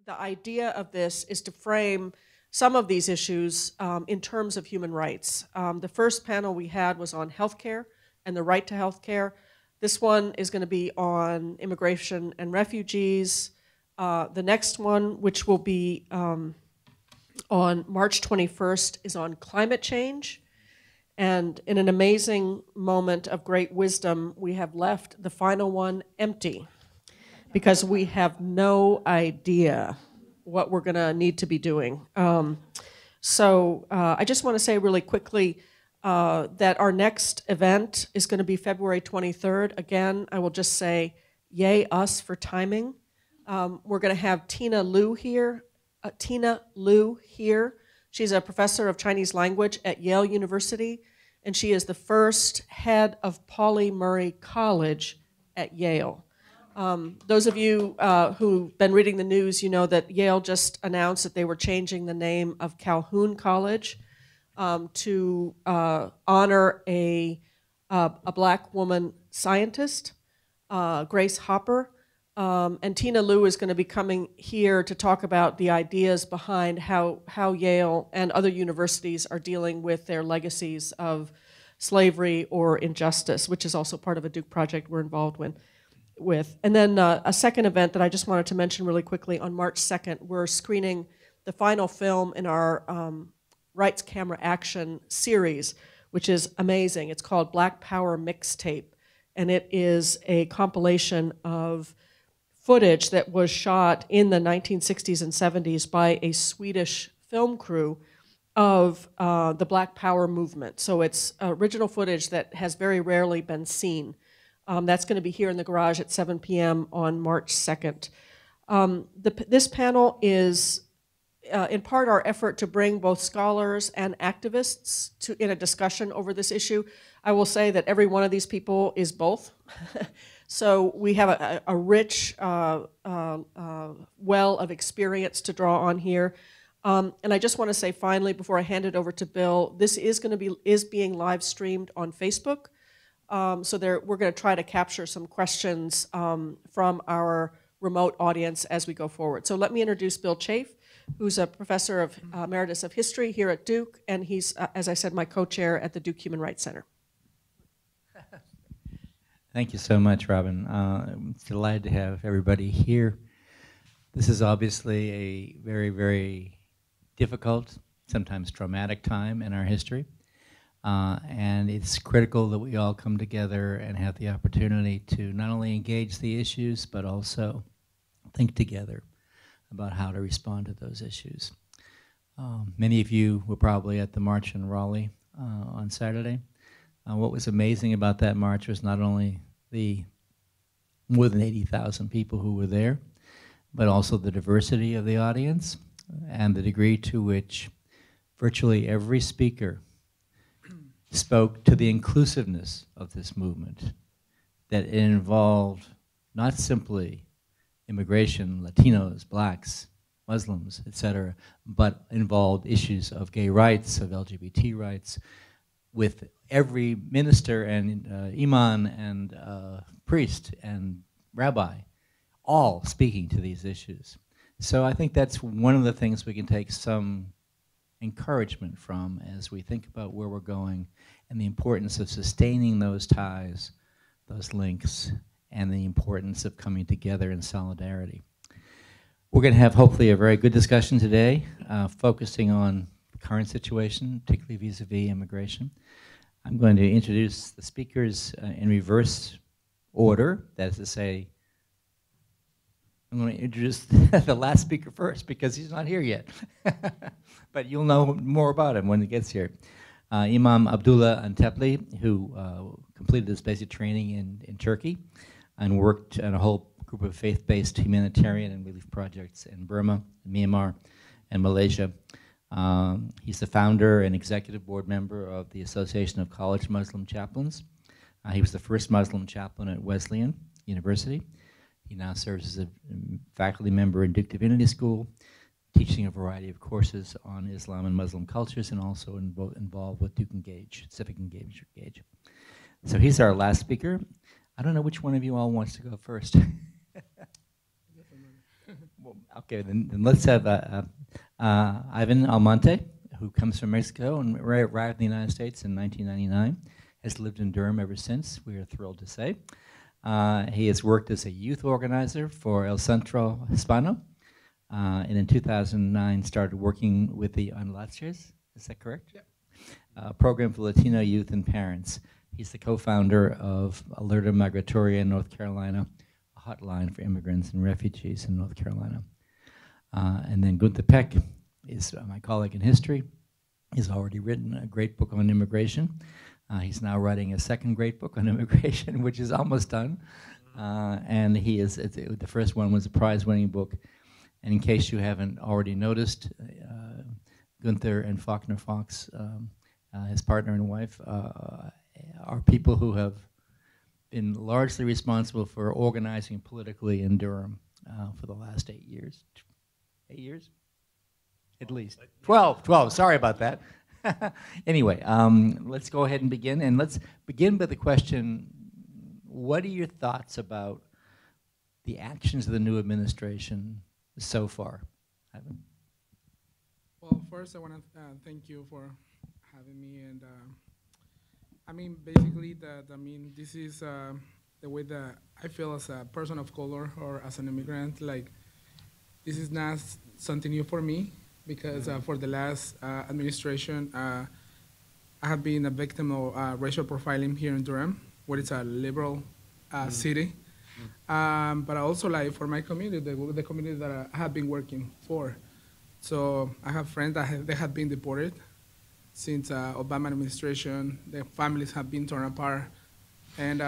the idea of this is to frame some of these issues in terms of human rights. The first panel we had was on healthcare and the right to healthcare. This one is going to be on immigration and refugees. The next one, which will be on March 21st, is on climate change. And in an amazing moment of great wisdom, we have left the final one empty because we have no idea what we're going to need to be doing. So I just want to say really quickly that our next event is going to be February 23rd. Again, I will just say, yay us for timing. We're going to have Tina Liu here. She's a professor of Chinese language at Yale University, and she is the first head of Pauli Murray College at Yale. Those of you who've been reading the news, you know that Yale just announced that they were changing the name of Calhoun College to honor a black woman scientist, Grace Hopper. And Tina Liu is going to be coming here to talk about the ideas behind how Yale and other universities are dealing with their legacies of slavery or injustice, which is also part of a Duke project we're involved with. And then a second event that I just wanted to mention really quickly, on March 2nd, we're screening the final film in our Rights Camera Action series, which is amazing. It's called Black Power Mixtape, and it is a compilation of footage that was shot in the 1960s and 70s by a Swedish film crew of the Black Power movement. So it's original footage that has very rarely been seen. That's going to be here in the garage at 7 p.m. on March 2nd. This panel is in part our effort to bring both scholars and activists in a discussion over this issue. I will say that every one of these people is both. So we have a rich well of experience to draw on here. And I just want to say finally, before I hand it over to Bill, this is being live streamed on Facebook. So we're going to try to capture some questions from our remote audience as we go forward. So let me introduce Bill Chafe, who's a professor of emeritus of history here at Duke, and he's, as I said, my co-chair at the Duke Human Rights Center. Thank you so much, Robin. I'm delighted to have everybody here. This is obviously a very, very difficult, sometimes traumatic time in our history. And it's critical that we all come together and have the opportunity to not only engage the issues, but also think together about how to respond to those issues. Many of you were probably at the march in Raleigh on Saturday. What was amazing about that march was not only the more than 80,000 people who were there, but also the diversity of the audience and the degree to which virtually every speaker spoke to the inclusiveness of this movement, that it involved not simply immigration, Latinos, blacks, Muslims, etc., but involved issues of gay rights, of LGBT rights, with every minister and imam and priest and rabbi all speaking to these issues. So I think that's one of the things we can take some encouragement from as we think about where we're going and the importance of sustaining those ties, those links, and the importance of coming together in solidarity. We're going to have hopefully a very good discussion today, focusing on the current situation, particularly vis-a-vis immigration. I'm going to introduce the speakers in reverse order. That is to say, I'm going to introduce the last speaker first because he's not here yet. But you'll know more about him when he gets here. Imam Abdullah Antepli, who completed his basic training in Turkey and worked on a whole group of faith-based humanitarian and relief projects in Burma, Myanmar, and Malaysia. He's the founder and executive board member of the Association of College Muslim Chaplains. He was the first Muslim chaplain at Wesleyan University. He now serves as a faculty member in Duke Divinity School, teaching a variety of courses on Islam and Muslim cultures, and also involved with Duke Engage, Civic Engage. So he's our last speaker. I don't know which one of you all wants to go first. Well, Okay, then let's have Ivan Almonte, who comes from Mexico and arrived in the United States in 1999, has lived in Durham ever since, we are thrilled to say. He has worked as a youth organizer for El Centro Hispano, and in 2009 started working with the Enlaces, is that correct? Yep. A program for Latino youth and parents. He's the co-founder of Alerta Migratoria in North Carolina, a hotline for immigrants and refugees in North Carolina. And then Gunther Peck is my colleague in history. He's already written a great book on immigration. He's now writing a second great book on immigration, which is almost done. And the first one was a prize-winning book. And in case you haven't already noticed, Gunther and Faulkner Fox, his partner and wife, are people who have been largely responsible for organizing politically in Durham for the last 8 years. 8 years? At least. 12, sorry about that. Anyway, let's go ahead and begin. And let's begin with the question, what are your thoughts about the actions of the new administration so far? Ivan? Well, first I want to thank you for having me. And I mean, basically, this is the way that I feel as a person of color or as an immigrant. Like, this is not something new for me, because for the last administration, I have been a victim of racial profiling here in Durham, where it's a liberal city. But also, like, for my community, the community that I have been working for. So I have friends that they have been deported since Obama administration. Their families have been torn apart, and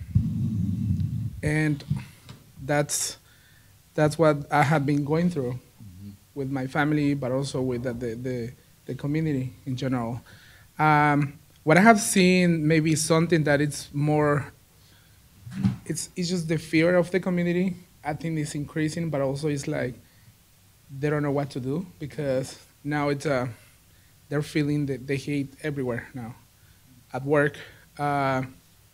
that's what I have been going through with my family, but also with the community in general. What I have seen, maybe something that it's more, it's just the fear of the community. I think it's increasing, but also it's like they don't know what to do, because now it's they're feeling that they hate everywhere now, at work, on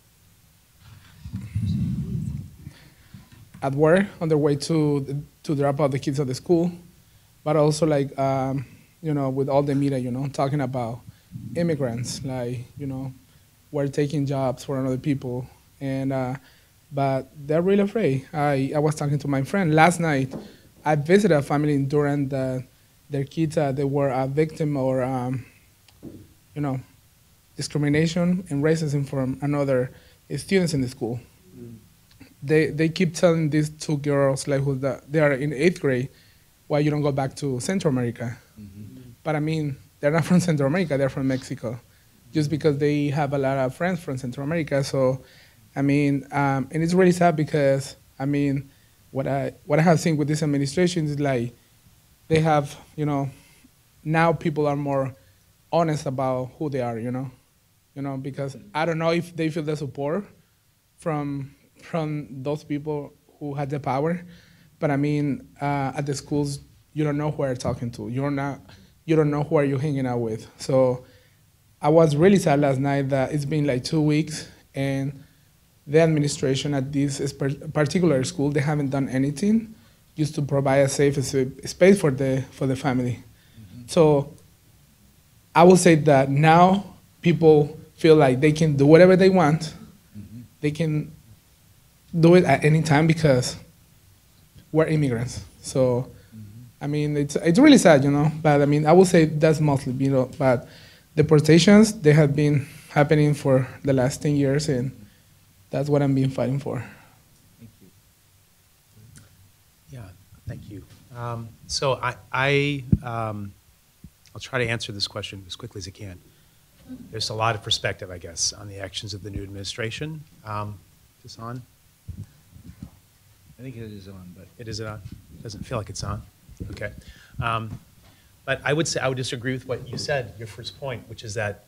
their way to drop out the kids at the school, but also, like, with all the media, talking about immigrants, like, we're taking jobs for other people, and but they're really afraid. I was talking to my friend last night. I visited a family in Durham that their kids, they were a victim or, discrimination and racism from another students in the school. They keep telling these two girls, like, they are in 8th grade, why you don't go back to Central America. But I mean, they're not from Central America, they're from Mexico, just because they have a lot of friends from Central America. So, I mean, and it's really sad, because, I mean, what I have seen with this administration is, like, they have, now people are more honest about who they are, because I don't know if they feel the support from those people who had the power, but I mean, at the schools, you don't know who you're talking to. You don't know who are you hanging out with. So I was really sad last night that it's been like 2 weeks, and the administration at this particular school, they haven't done anything just to provide a safe space for the family. So I will say that now people feel like they can do whatever they want. They can do it at any time, because we're immigrants. So, I mean, it's really sad, but I mean, I will say that's mostly, but deportations, they have been happening for the last 10 years, and that's what I'm been fighting for. Thank you. Yeah, thank you. So I'll try to answer this question as quickly as I can. There's a lot of perspective, I guess, on the actions of the new administration. Is this on? I think it is on, but It is on? Doesn't feel like it's on. Okay. But I would say I would disagree with what you said, your first point, which is that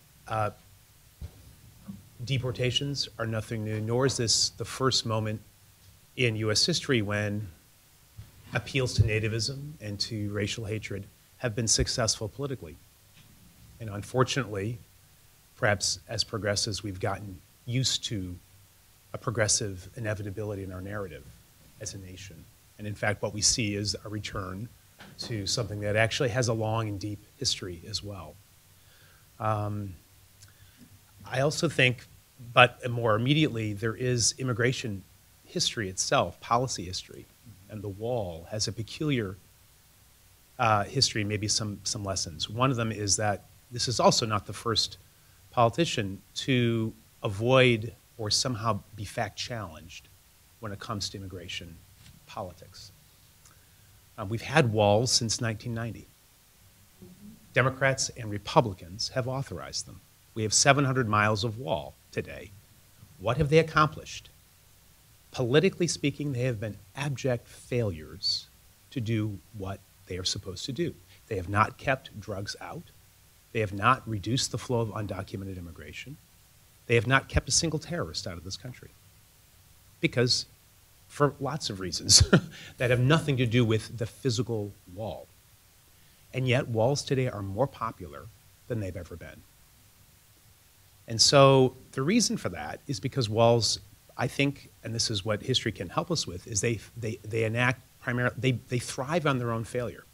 deportations are nothing new, nor is this the first moment in U.S. history when appeals to nativism and to racial hatred have been successful politically. And unfortunately, perhaps as progressives, we've gotten used to a progressive inevitability in our narrative as a nation. And in fact, what we see is a return to something that actually has a long and deep history as well. I also think, but more immediately, there is immigration history itself, policy history, and the wall has a peculiar history, maybe some lessons. One of them is that this is also not the first politician to avoid or somehow be fact challenged when it comes to immigration politics. We've had walls since 1990. Democrats and Republicans have authorized them. We have 700 miles of wall today. What have they accomplished? Politically speaking, they have been abject failures to do what they are supposed to do. They have not kept drugs out. They have not reduced the flow of undocumented immigration. They have not kept a single terrorist out of this country. Because, for lots of reasons, that have nothing to do with the physical wall. And yet, walls today are more popular than they've ever been. And so the reason for that is because walls, I think, and this is what history can help us with, is they enact primarily, they thrive on their own failure.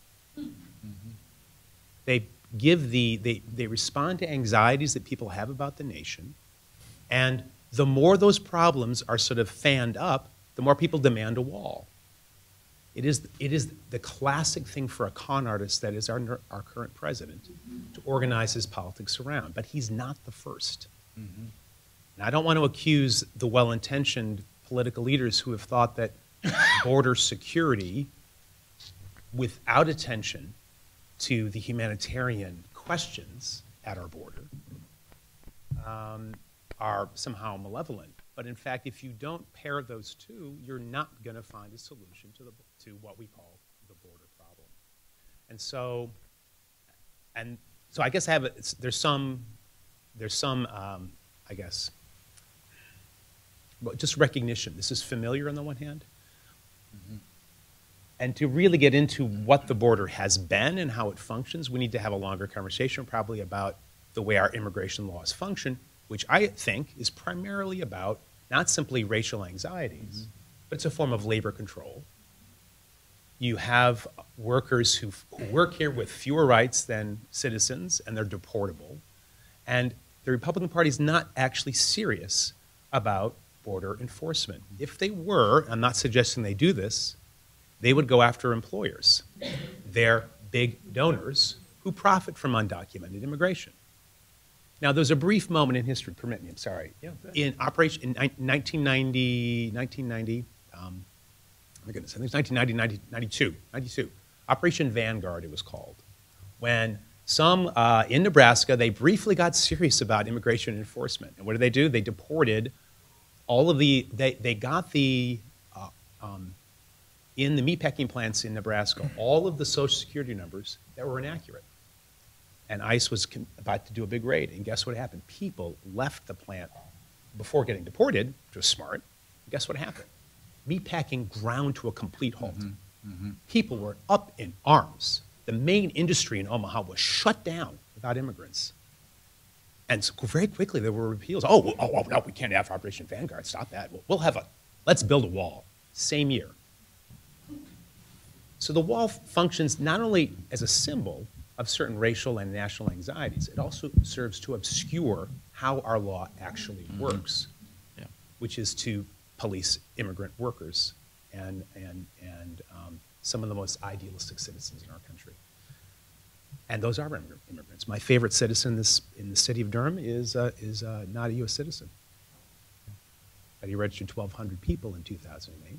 They they respond to anxieties that people have about the nation, and the more those problems are sort of fanned up, the more people demand a wall. It is the classic thing for a con artist that is our current president to organize his politics around, but he's not the first. And I don't want to accuse the well-intentioned political leaders who have thought that border security without attention to the humanitarian questions at our border are somehow malevolent. But in fact, if you don't pair those two, you're not going to find a solution to what we call the border problem. And so I guess there's some I guess, just recognition. This is familiar on the one hand. And to really get into what the border has been and how it functions, we need to have a longer conversation probably about the way our immigration laws function, which I think is primarily about not simply racial anxieties, but it's a form of labor control. You have workers who work here with fewer rights than citizens, and they're deportable. And the Republican Party is not actually serious about border enforcement. If they were, I'm not suggesting they do this, they would go after employers. They're big donors who profit from undocumented immigration. Now, there's a brief moment in history, permit me, I'm sorry, in 1990, my goodness, I think it's 1990, 92, Operation Vanguard it was called, when some, in Nebraska, they briefly got serious about immigration enforcement. And what did they do? They deported all of they got in the meatpacking plants in Nebraska, all of the Social Security numbers that were inaccurate. And ICE was about to do a big raid, and guess what happened? People left the plant before getting deported, which was smart. Guess what happened? Meatpacking ground to a complete halt. People were up in arms. The main industry in Omaha was shut down without immigrants. And so very quickly there were appeals. Oh, no, we can't have Operation Vanguard. Stop that. Let's build a wall. Same year. So the wall functions not only as a symbol of certain racial and national anxieties, it also serves to obscure how our law actually works, which is to police immigrant workers and some of the most idealistic citizens in our country. And those are immigrants. My favorite citizen in the city of Durham is not a U.S. citizen. But he registered 1,200 people in 2008.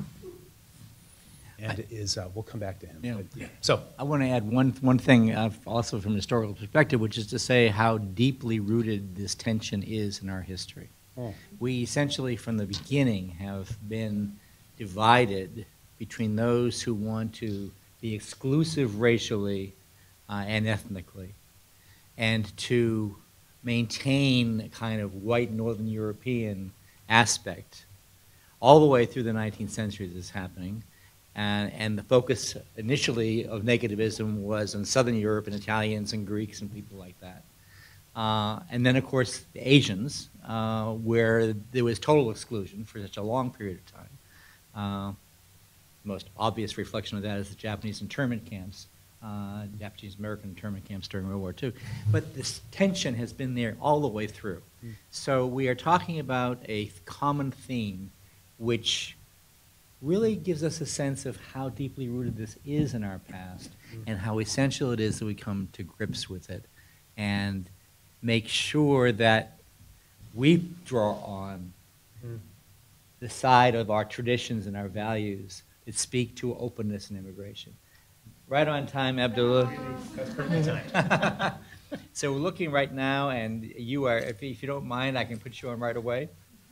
And we'll come back to him. Yeah. But, yeah. So I want to add one thing also from a historical perspective, which is to say how deeply rooted this tension is in our history. We essentially, from the beginning, have been divided between those who want to be exclusive racially and ethnically, and to maintain a kind of white Northern European aspect all the way through the 19th century this is happening. And the focus initially of negativism was on Southern Europe and Italians and Greeks and people like that. And then, of course, the Asians, where there was total exclusion for such a long period of time. The most obvious reflection of that is the Japanese internment camps, Japanese American internment camps during World War II. But this tension has been there all the way through. So we are talking about a common theme which really gives us a sense of how deeply rooted this is in our past and how essential it is that we come to grips with it and make sure that we draw on the side of our traditions and our values that speak to openness and immigration. Right on time, Abdullah. That's perfect time. So we're looking right now, and you are, if you don't mind, I can put you on right away.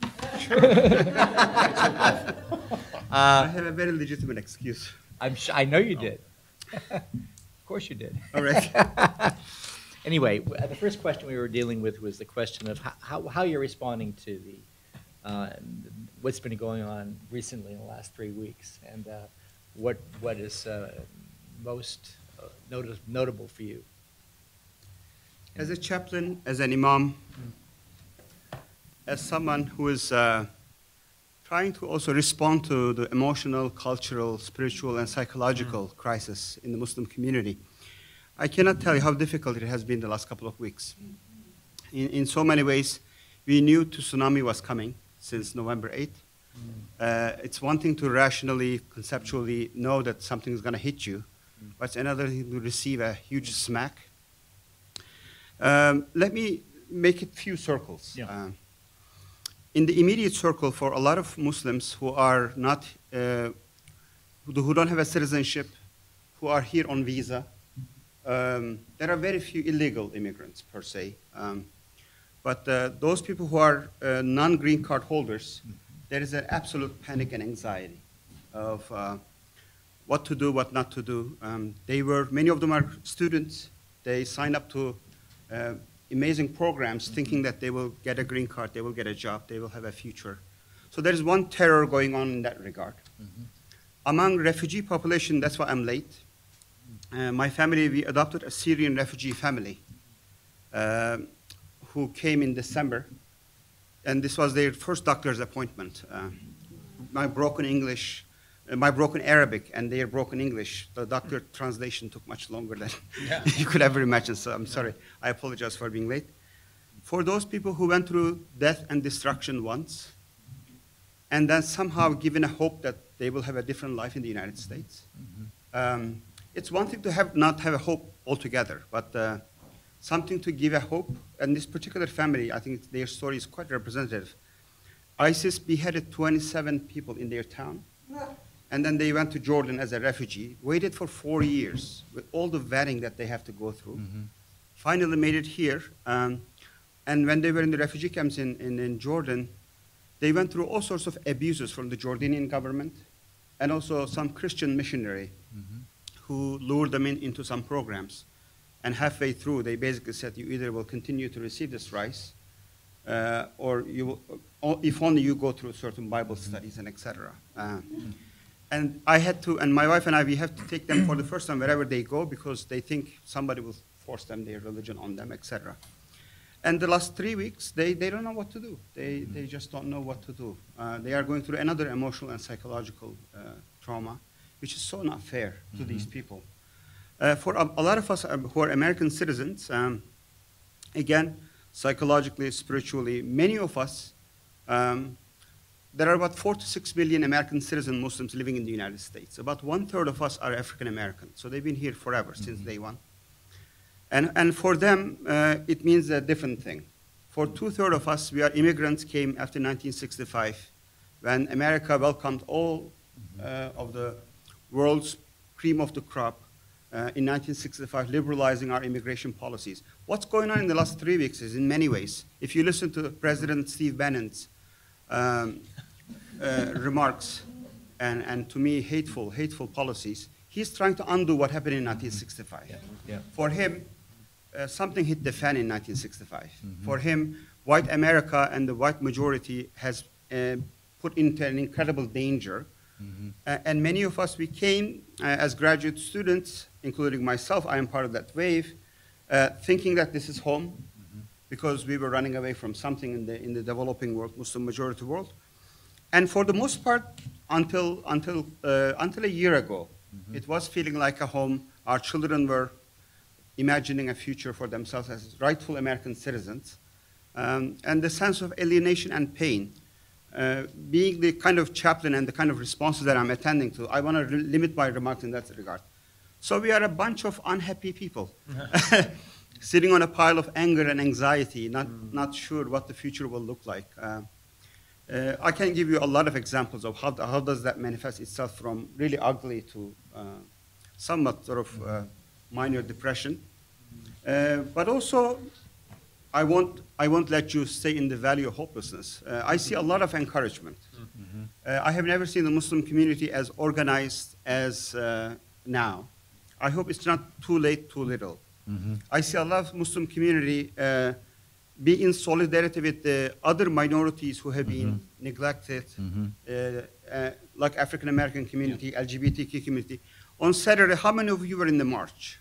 I have a very legitimate excuse. I know you did. Of course you did. All right. Anyway, the first question we were dealing with was the question of how you're responding to the what's been going on recently in the last 3 weeks, and what is most notable for you. As a chaplain, as an imam, as someone who is trying to also respond to the emotional, cultural, spiritual, and psychological crisis in the Muslim community, I cannot tell you how difficult it has been the last couple of weeks. In so many ways, we knew tsunami was coming since November 8th. It's one thing to rationally, conceptually know that something is going to hit you, but it's another thing to receive a huge smack. Let me make it few circles. Yeah. In the immediate circle, for a lot of Muslims who are not, who don't have a citizenship, who are here on visa, there are very few illegal immigrants per se. But those people who are non-green card holders, there is an absolute panic and anxiety of what to do, what not to do. Many of them are students. They sign up to amazing programs thinking that they will get a green card, they will get a job, they will have a future. So there is one terror going on in that regard. Among refugee population, that's why I'm late. My family, we adopted a Syrian refugee family who came in December, and this was their first doctor's appointment. My broken English, my broken Arabic and their broken English, the doctor translation took much longer than you could ever imagine, so I'm sorry. I apologize for being late. For those people who went through death and destruction once, and then somehow given a hope that they will have a different life in the United States, it's one thing to not have a hope altogether, but something to give a hope. And this particular family, I think their story is quite representative. ISIS beheaded 27 people in their town, and then they went to Jordan as a refugee, waited for 4 years with all the vetting that they have to go through, finally made it here. And when they were in the refugee camps in Jordan, they went through all sorts of abuses from the Jordanian government and also some Christian missionary who lured them into some programs. And halfway through, they basically said, you either will continue to receive this rice, or you will, if only you go through certain Bible studies and etc. And I had to, and my wife and I, we have to take them for the first time wherever they go because they think somebody will force them their religion on them, etc. And the last 3 weeks, they don't know what to do. They just don't know what to do. They are going through another emotional and psychological trauma, which is so not fair to these people. For a lot of us who are American citizens, again, psychologically, spiritually, many of us, there are about 4 to 6 million American citizen Muslims living in the United States. About 1/3 of us are African American. So they've been here forever, since day one. And for them, it means a different thing. For 2/3 of us, we are immigrants, came after 1965, when America welcomed all of the world's cream of the crop in 1965, liberalizing our immigration policies. What's going on in the last 3 weeks is, in many ways, if you listen to President Steve Bannon's remarks and to me hateful policies, he's trying to undo what happened in 1965. For him, something hit the fan in 1965. For him, white America and the white majority has put into an incredible danger. And many of us, we came as graduate students, including myself, I am part of that wave, thinking that this is home, because we were running away from something in the developing world, Muslim majority world. And for the most part, until a year ago, it was feeling like a home. Our children were imagining a future for themselves as rightful American citizens. And the sense of alienation and pain, being the kind of chaplain and the kind of responses that I'm attending to, I want to limit my remarks in that regard. So we are a bunch of unhappy people sitting on a pile of anger and anxiety, not sure what the future will look like. I can give you a lot of examples of how does that manifest itself, from really ugly to somewhat sort of minor depression. But also, I won't let you stay in the valley of hopelessness. I see a lot of encouragement. I have never seen the Muslim community as organized as now. I hope it's not too late, too little. I see a lot of Muslim community be in solidarity with the other minorities who have been neglected, like African American community, LGBTQ community. On Saturday, how many of you were in the march?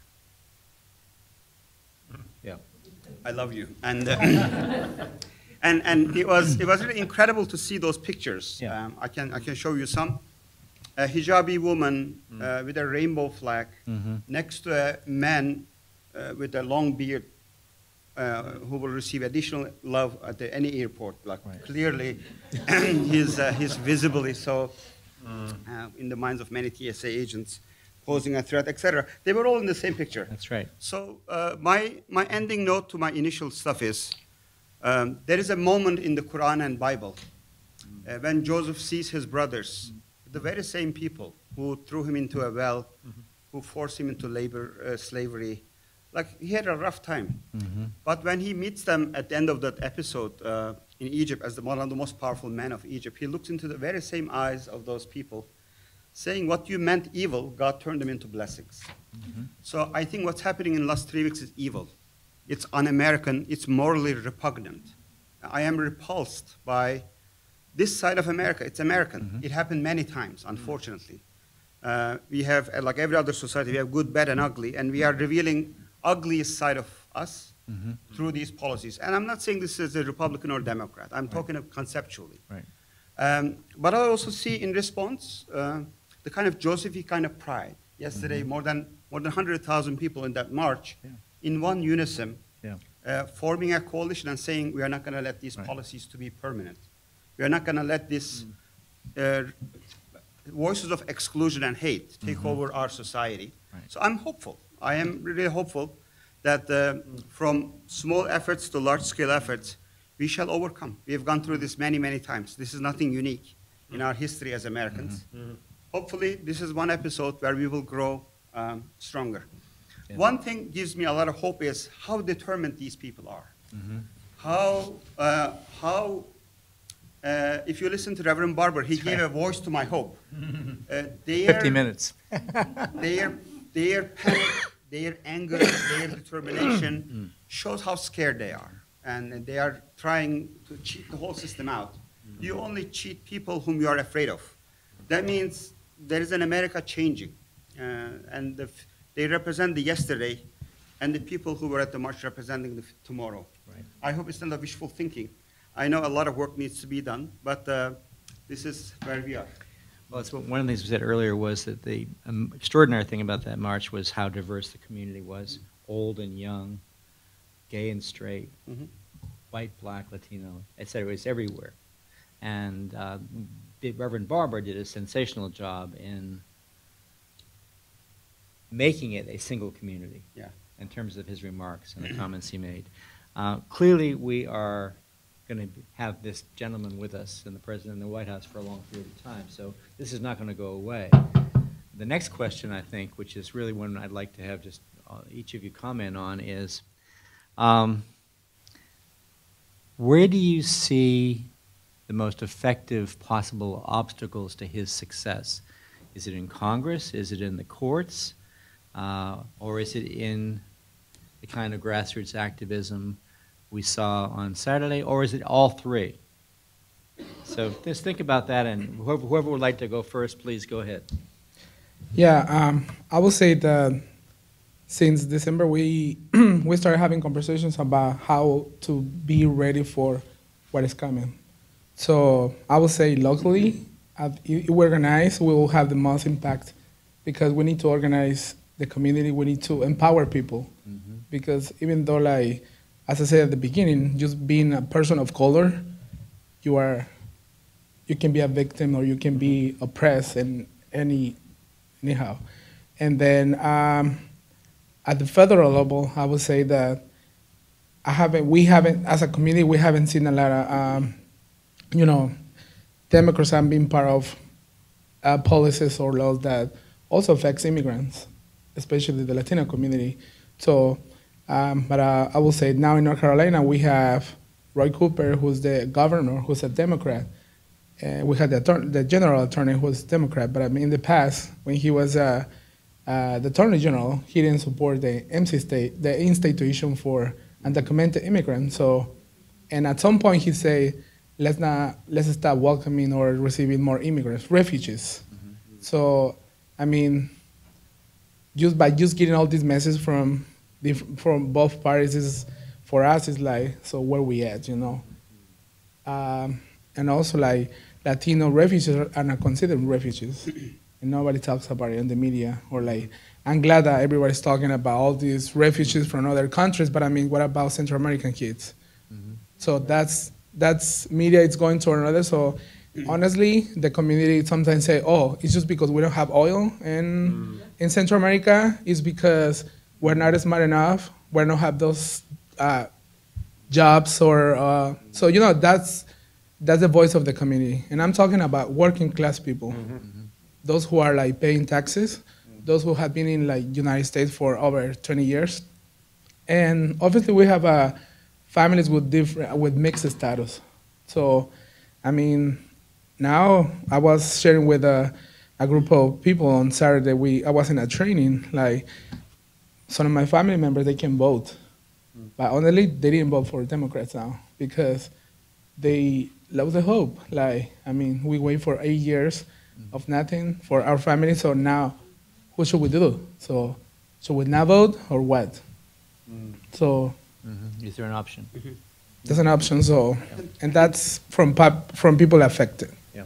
Yeah. I love you. And and it was really incredible to see those pictures. Yeah. I can show you some. A hijabi woman with a rainbow flag next to a man with a long beard who will receive additional love at any airport. Like clearly, he's visibly so in the minds of many TSA agents, posing a threat, etc. They were all in the same picture. That's right. So my ending note to my initial stuff is there is a moment in the Quran and Bible when Joseph sees his brothers, the very same people who threw him into a well, who forced him into labor, slavery. Like, he had a rough time. But when he meets them at the end of that episode in Egypt as one of the most powerful men of Egypt, he looks into the very same eyes of those people, saying what you meant evil, God turned them into blessings. So I think what's happening in the last 3 weeks is evil. It's un-American, it's morally repugnant. I am repulsed by this side of America. It's American. It happened many times, unfortunately. We have, like every other society, we have good, bad, and ugly, and we are revealing ugliest side of us through these policies. And I'm not saying this is a Republican or Democrat. I'm talking of conceptually. But I also see in response the kind of Josephy kind of pride. Yesterday, more than 100,000 people in that march, in one unison, forming a coalition and saying, we are not going to let these policies to be permanent. We are not going to let these voices of exclusion and hate take over our society. So I'm hopeful. I am really hopeful that from small efforts to large-scale efforts, we shall overcome. We have gone through this many, many times. This is nothing unique in our history as Americans. Hopefully, this is one episode where we will grow stronger. One thing gives me a lot of hope is how determined these people are. If you listen to Reverend Barber, he gave a voice to my hope. 50 minutes. Their panic, their anger, their determination shows how scared they are. And they are trying to cheat the whole system out. You only cheat people whom you are afraid of. That means there is an America changing. And they represent the yesterday, and the people who were at the march representing the tomorrow. I hope it's not a wishful thinking. I know a lot of work needs to be done, but this is where we are. Well, it's one of the things we said earlier was that the extraordinary thing about that march was how diverse the community was, old and young, gay and straight, white, black, Latino, etc. It was everywhere. And Reverend Barber did a sensational job in making it a single community in terms of his remarks and the comments he made. Clearly, we are going to have this gentleman with us and the President in the White House for a long period of time, so this is not going to go away. The next question, I think, which is really one I'd like to have just each of you comment on, is where do you see the most effective possible obstacles to his success? Is it in Congress? Is it in the courts? Or is it in the kind of grassroots activism we saw on Saturday? Or is it all three? So just think about that, and whoever would like to go first, please go ahead. Yeah, I would say that since December we started having conversations about how to be ready for what is coming. So I would say locally, if we organize, we will have the most impact because we need to organize the community. We need to empower people because even though, like, as I said at the beginning, just being a person of color, you can be a victim or you can be oppressed in anyhow. And then at the federal level, I would say that we haven't, as a community, we haven't seen a lot of, Democrats have been part of policies or laws that also affects immigrants, especially the Latino community. So, but I will say now in North Carolina, we have Roy Cooper, who's the governor, who's a Democrat. We had the general attorney who was Democrat, but I mean, in the past, when he was the attorney general, he didn't support the institution for undocumented immigrants. So, and at some point he said, let's start welcoming or receiving more immigrants, refugees. So, I mean, just getting all these messages from both parties for us is like, so where we at, and also like Latino refugees are not considered refugees, and nobody talks about it in the media. Or like, I'm glad that everybody's talking about all these refugees from other countries, but I mean, what about Central American kids? So that's media is going to another. So honestly, the community sometimes say, oh, it's just because we don't have oil in Central America. It's because we're not smart enough. We don't have those jobs or so that's the voice of the community. And I'm talking about working class people, those who are like paying taxes, those who have been in like United States for over 20 years. And obviously we have families with mixed status. So, I mean, now I was sharing with a group of people on Saturday. I was in a training, like some of my family members, they can vote. But honestly, they didn't vote for Democrats now because they lost the hope. Like, I mean, we wait for 8 years of nothing for our family, so now what should we do? So should we not vote or what? So is there an option? there's an option, so, and that's from people affected. Yeah.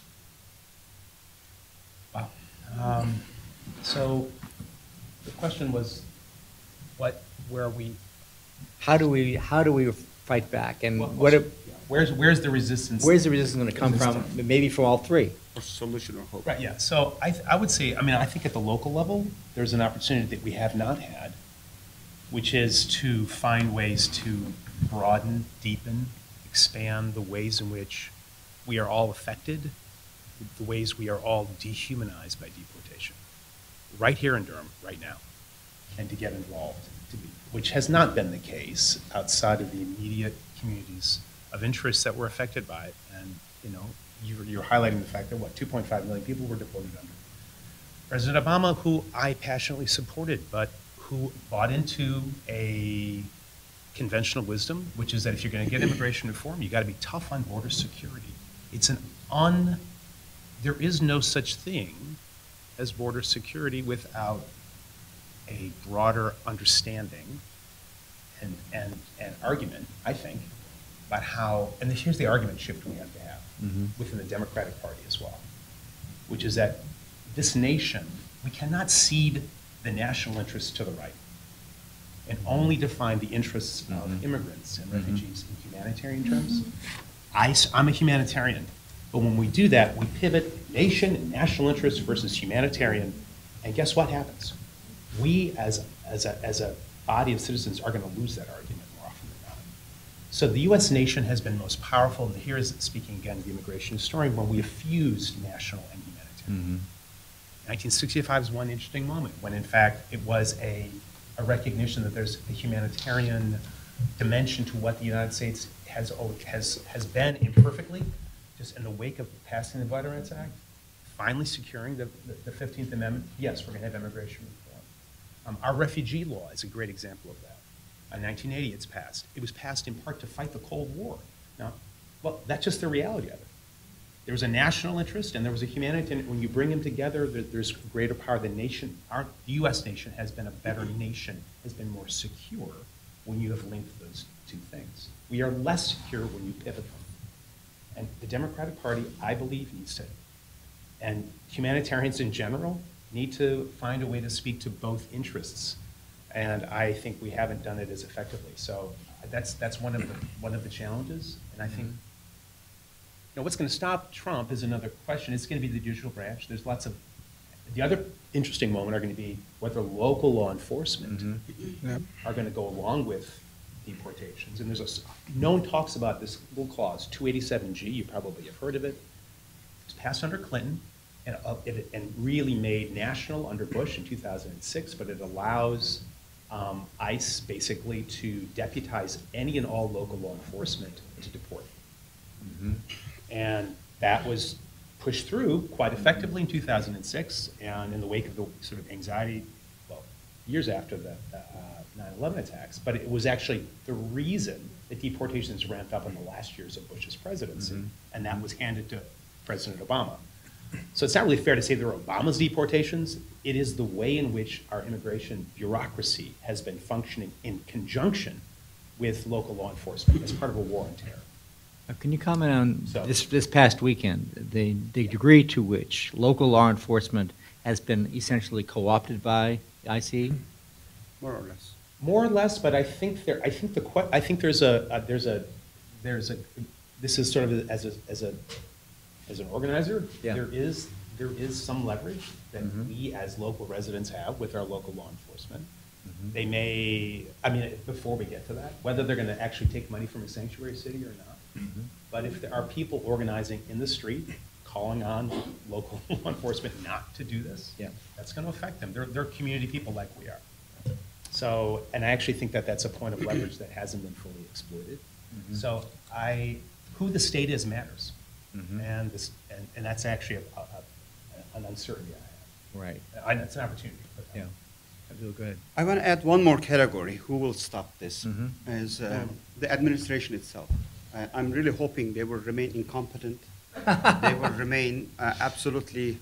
Wow. So the question was, where are we? How do we fight back? And Where's the resistance? where's the resistance going to come from? Maybe from all three. Or solution or hope. Right, yeah. So I would say, I think at the local level, there's an opportunity that we have not had, which is to find ways to broaden, deepen, expand the ways in which we are all affected, the ways we are all dehumanized by deportation, right here in Durham, right now, and to get involved, which has not been the case outside of the immediate communities of interest that were affected by it. And you're highlighting the fact that 2.5 million people were deported under President Obama, who I passionately supported, but who bought into a conventional wisdom, which is that if you're going to get immigration reform, you got to be tough on border security. There is no such thing as border security without a broader understanding and argument, I think, about how, and here's the argument shift we have to have within the Democratic Party as well, which is that this nation, we cannot cede the national interest to the right and only define the interests of immigrants and refugees in humanitarian terms. I'm a humanitarian, but when we do that, we pivot nation and national interest versus humanitarian, and guess what happens? We, as a body of citizens, are going to lose that argument more often than not. So the U.S. nation has been most powerful, and here is speaking again, the immigration historian, when we have fused national and humanitarian. 1965 is one interesting moment when, in fact, it was a recognition that there's a humanitarian dimension to what the United States has been imperfectly, just in the wake of passing the Voting Rights Act, finally securing the 15th Amendment. Yes, we're going to have immigration reform. Our refugee law is a great example of that. In 1980, it's passed. It was passed in part to fight the Cold War. Now, well, that's just the reality of it. There was a national interest and there was a humanitarian. When you bring them together, there's greater power. The U.S. nation has been a better nation, has been more secure when you have linked those two things. We are less secure when you pivot them. And the Democratic Party, I believe, needs to And humanitarians in general need to find a way to speak to both interests. And I think we haven't done it as effectively. So that's one of the challenges. And I think, what's going to stop Trump is another question. It's going to be the judicial branch. There's lots of, the other interesting moment are going to be whether local law enforcement are going to go along with deportations. And there's no one talks about this little clause, 287G. You probably have heard of it. It was passed under Clinton and really made national under Bush in 2006, but it allows ICE basically to deputize any and all local law enforcement to deport. And that was pushed through quite effectively in 2006, and in the wake of the sort of anxiety, well, years after the 9/11 attacks, but it was actually the reason that deportations ramped up in the last years of Bush's presidency, and that was handed to President Obama. So it's not really fair to say they're Obama's deportations. It is the way in which our immigration bureaucracy has been functioning in conjunction with local law enforcement as part of a war on terror. Can you comment on this past weekend, the degree to which local law enforcement has been essentially co-opted by ICE? More or less. More or less, but I think there's a this is sort of as an organizer, there is some leverage that we as local residents have with our local law enforcement. They may, before we get to that, whether they're going to actually take money from a sanctuary city or not. But if there are people organizing in the street, calling on local law enforcement not to do this, that's going to affect them. They're community people like we are. So, and I actually think that that's a point of leverage that hasn't been fully exploited. So who the state is matters. And that's actually an uncertainty I have. Right. It's an opportunity. But, Abdullah, go ahead. I want to add one more category. Who will stop this? Is the administration itself. I'm really hoping they will remain incompetent. They will remain absolutely.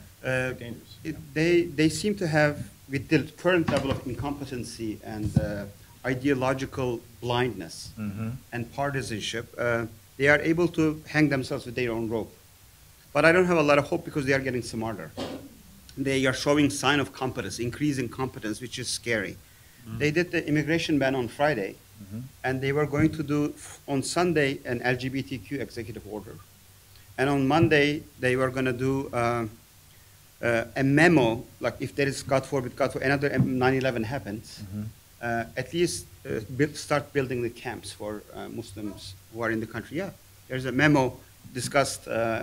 They seem to have, with the current level of incompetency and ideological blindness and partisanship, they are able to hang themselves with their own rope. But I don't have a lot of hope because they are getting smarter. They are showing sign of competence, increasing competence, which is scary. They did the immigration ban on Friday, and they were going to do on Sunday an LGBTQ executive order. And on Monday, they were going to do a memo, like if there is, God forbid, another 9/11 happens, at least start building the camps for Muslims who are in the country. Yeah, there's a memo discussed.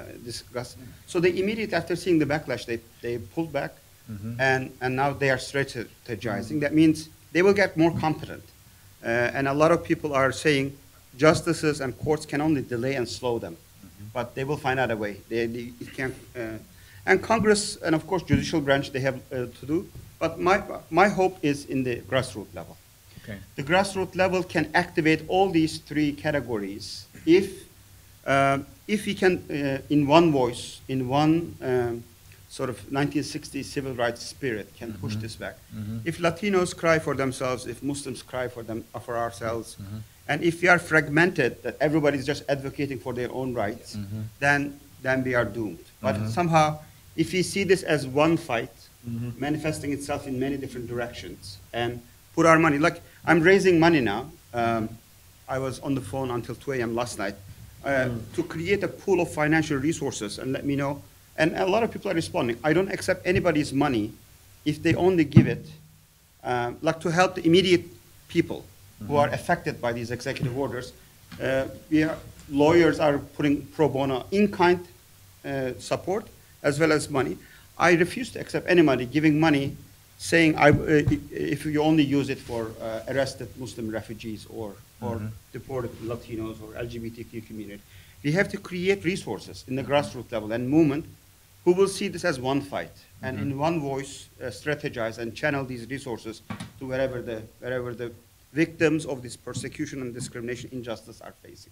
So they immediately, after seeing the backlash, they pulled back, and now they are strategizing. That means they will get more competent. And a lot of people are saying justices and courts can only delay and slow them, but they will find out a way. It can't. And Congress and of course judicial branch, they have to do. But my hope is in the grassroots level. Okay. The grassroots level can activate all these three categories if we can, in one voice, in one sort of 1960s civil rights spirit, can push this back. If Latinos cry for themselves, if Muslims cry for ourselves, and if we are fragmented, that everybody's just advocating for their own rights, then we are doomed. But somehow, if we see this as one fight, manifesting itself in many different directions, and put our money, like I'm raising money now. I was on the phone until 2 a.m. last night to create a pool of financial resources and let me know. And a lot of people are responding. I don't accept anybody's money if they only give it, like to help the immediate people who are affected by these executive orders. Lawyers are putting pro bono in-kind support as well as money. I refuse to accept anybody giving money saying if you only use it for arrested Muslim refugees or deported Latinos or LGBTQ community. We have to create resources in the grassroots level and movement who will see this as one fight and in one voice strategize and channel these resources to wherever the victims of this persecution and discrimination injustice are facing.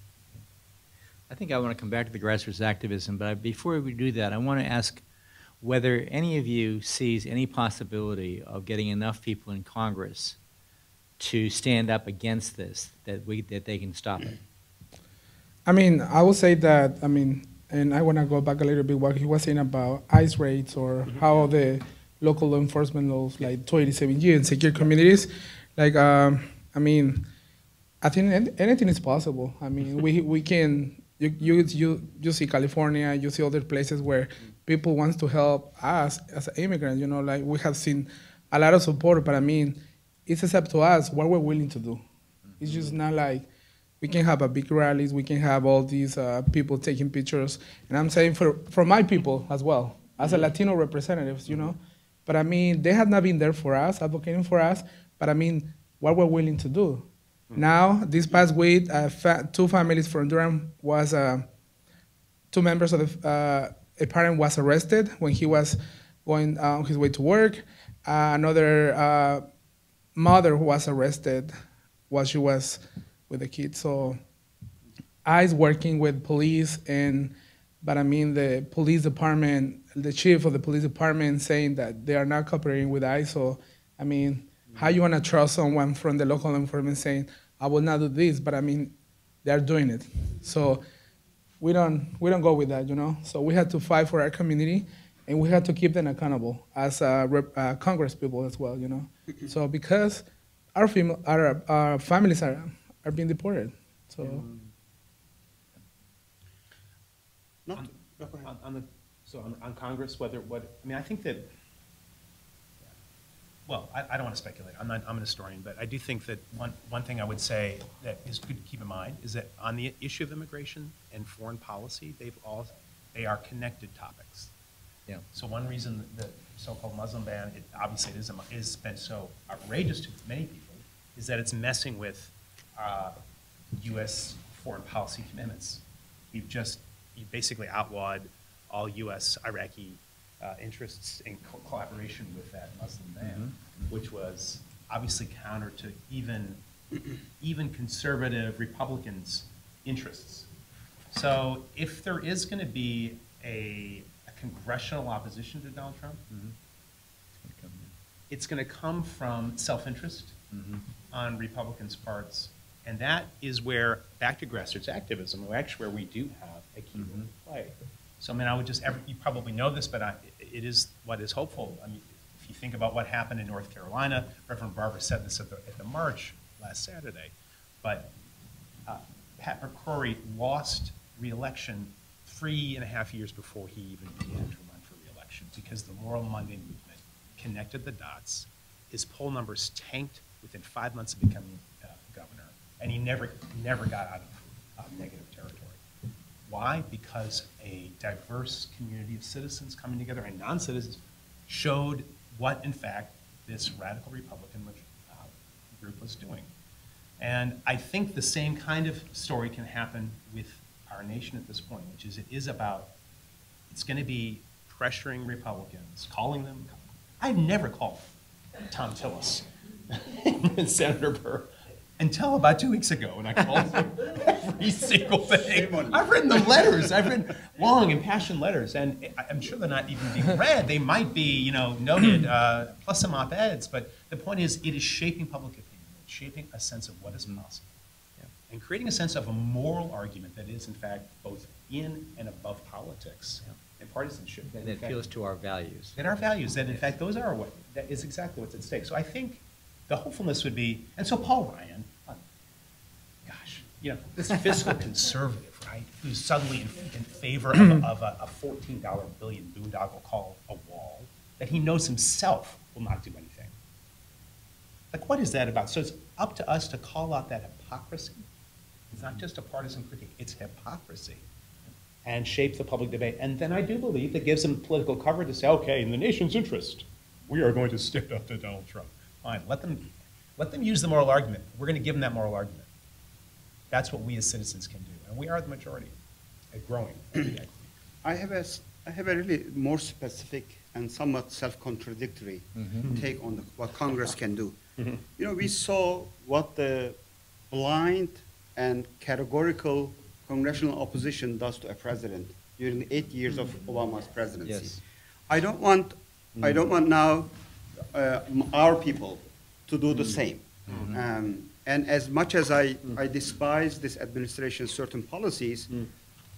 I think I want to come back to the grassroots activism, but before we do that, I want to ask whether any of you sees any possibility of getting enough people in Congress to stand up against this, that they can stop it. I mean, I will say that, and I want to go back a little bit what he was saying about ICE raids or how the local law enforcement laws like 287G and secure communities. Like, I mean, I think anything is possible. I mean, we can, you see California, you see other places where people want to help us as immigrants, you know, like we have seen a lot of support, but I mean, it's up to us what we're willing to do. It's just not like we can have a big rallies, we can have all these people taking pictures, and I'm saying for my people as well, as a Latino representatives, you know, but I mean, they have not been there for us, advocating for us, but I mean, what we're willing to do. Now, this past week, two families from Durham was, two members of a parent was arrested when he was going on his way to work. Another mother who was arrested while she was with the kids. So ICE working with police, but I mean the police department, the chief of the police department saying that they are not cooperating with ICE. So, I mean, how you want to trust someone from the local enforcement saying, I will not do this, but I mean, they're doing it. So we don't go with that, you know? So we had to fight for our community, and we had to keep them accountable as Congress people as well, you know? So because our families are being deported, so. On Congress, I mean, I think that, well, I don't want to speculate. I'm an historian, but I do think that one thing I would say that is good to keep in mind is that on the issue of immigration and foreign policy, they are connected topics. Yeah. So one reason the so-called Muslim ban, obviously it is been so outrageous to many people, is that it's messing with U.S. foreign policy commitments. You basically outlawed all U.S. Iraqi interests in collaboration with that Muslim ban, which was obviously counter to even conservative Republicans' interests. So if there is going to be a congressional opposition to Donald Trump, it's going to come from self-interest on Republicans' parts, and that is where, back to grassroots activism, where we do have a key role to play. So I mean, I would just, you probably know this, but it is what is hopeful. I mean, if you think about what happened in North Carolina, Reverend Barber said this at the march last Saturday, but Pat McCrory lost re-election 3.5 years before he even began to run for re-election because the Moral Monday movement connected the dots. His poll numbers tanked within 5 months of becoming governor, and he never got out of negative territory. Why? Because a diverse community of citizens coming together and non-citizens showed what, in fact, this radical Republican group was doing. And I think the same kind of story can happen with our nation at this point, which is it's going to be pressuring Republicans, calling them. I've never called Tom Tillis and Senator Burr until about 2 weeks ago, when I called him every single thing. I've written them letters. I've written long, impassioned letters, and I'm sure they're not even being read. They might be, noted, plus some op-eds. But the point is, it is shaping public opinion. It's shaping a sense of what is possible, and creating a sense of a moral argument that is, in fact, both in and above politics and partisanship. That appeals to our values. And our values. That, in fact, that is exactly what's at stake. So I think the hopefulness would be, and so Paul Ryan, this fiscal conservative, right, who's suddenly in favor of a $14 billion boondoggle called a wall that he knows himself will not do anything. Like, what is that about? So it's up to us to call out that hypocrisy. It's not just a partisan critique, it's hypocrisy, and shape the public debate. And then I do believe that gives them political cover to say, okay, in the nation's interest, we are going to stick up to Donald Trump. Fine, let them use the moral argument. We're going to give them that moral argument. That's what we as citizens can do, and we are the majority, and growing. I have a really more specific and somewhat self-contradictory take on what Congress can do. We saw what the blind and categorical congressional opposition does to a president during the 8 years of Obama's presidency. Yes. I don't want now our people to do the same. And as much as I despise this administration's certain policies,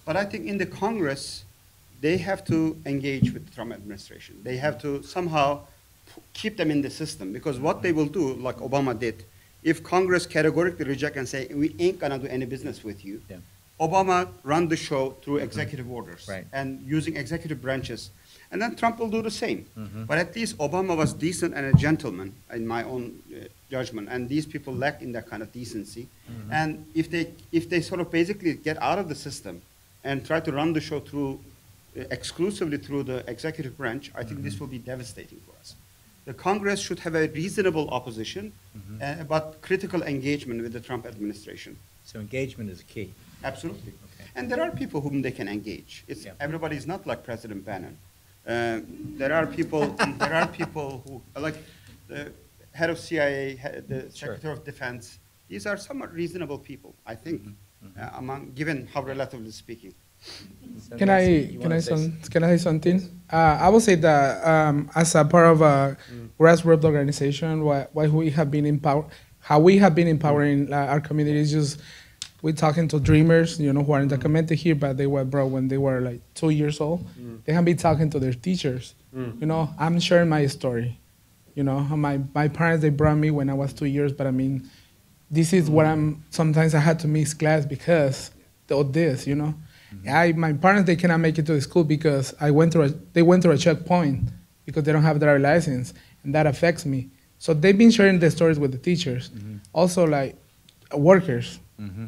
But I think in the Congress, they have to engage with the Trump administration. They have to somehow keep them in the system, because what they will do, like Obama did, if Congress categorically reject and say, we ain't gonna do any business with you, Yeah. Obama run the show through executive orders Right. and using executive branches. And then Trump will do the same. Mhm. But at least Obama was decent and a gentleman, in my own judgment. And these people lack in that kind of decency. And if they sort of basically get out of the system and try to run the show through exclusively through the executive branch, I think this will be devastating for us. The Congress should have a reasonable opposition, but critical engagement with the Trump administration. So engagement is key. Absolutely. Okay. And there are people whom they can engage. Yeah. Everybody is not like President Bannon. There are people who, like the head of CIA, the Secretary of Defense. These are somewhat reasonable people, I think, given how relatively speaking. So Can Nancy, I you can wanna I say can I say something? I will say that as a part of a grassroots organization, what we have been how we have been empowering our communities. Just we're talking to dreamers, who are undocumented here, but they were brought when they were like 2 years old. They have been talking to their teachers. I'm sharing my story. My parents, they brought me when I was 2 years, but I mean, this is what sometimes I had to miss class because of this. My parents, they cannot make it to the school because they went through a checkpoint because they don't have their license, and that affects me. So they've been sharing their stories with the teachers. Also, like workers.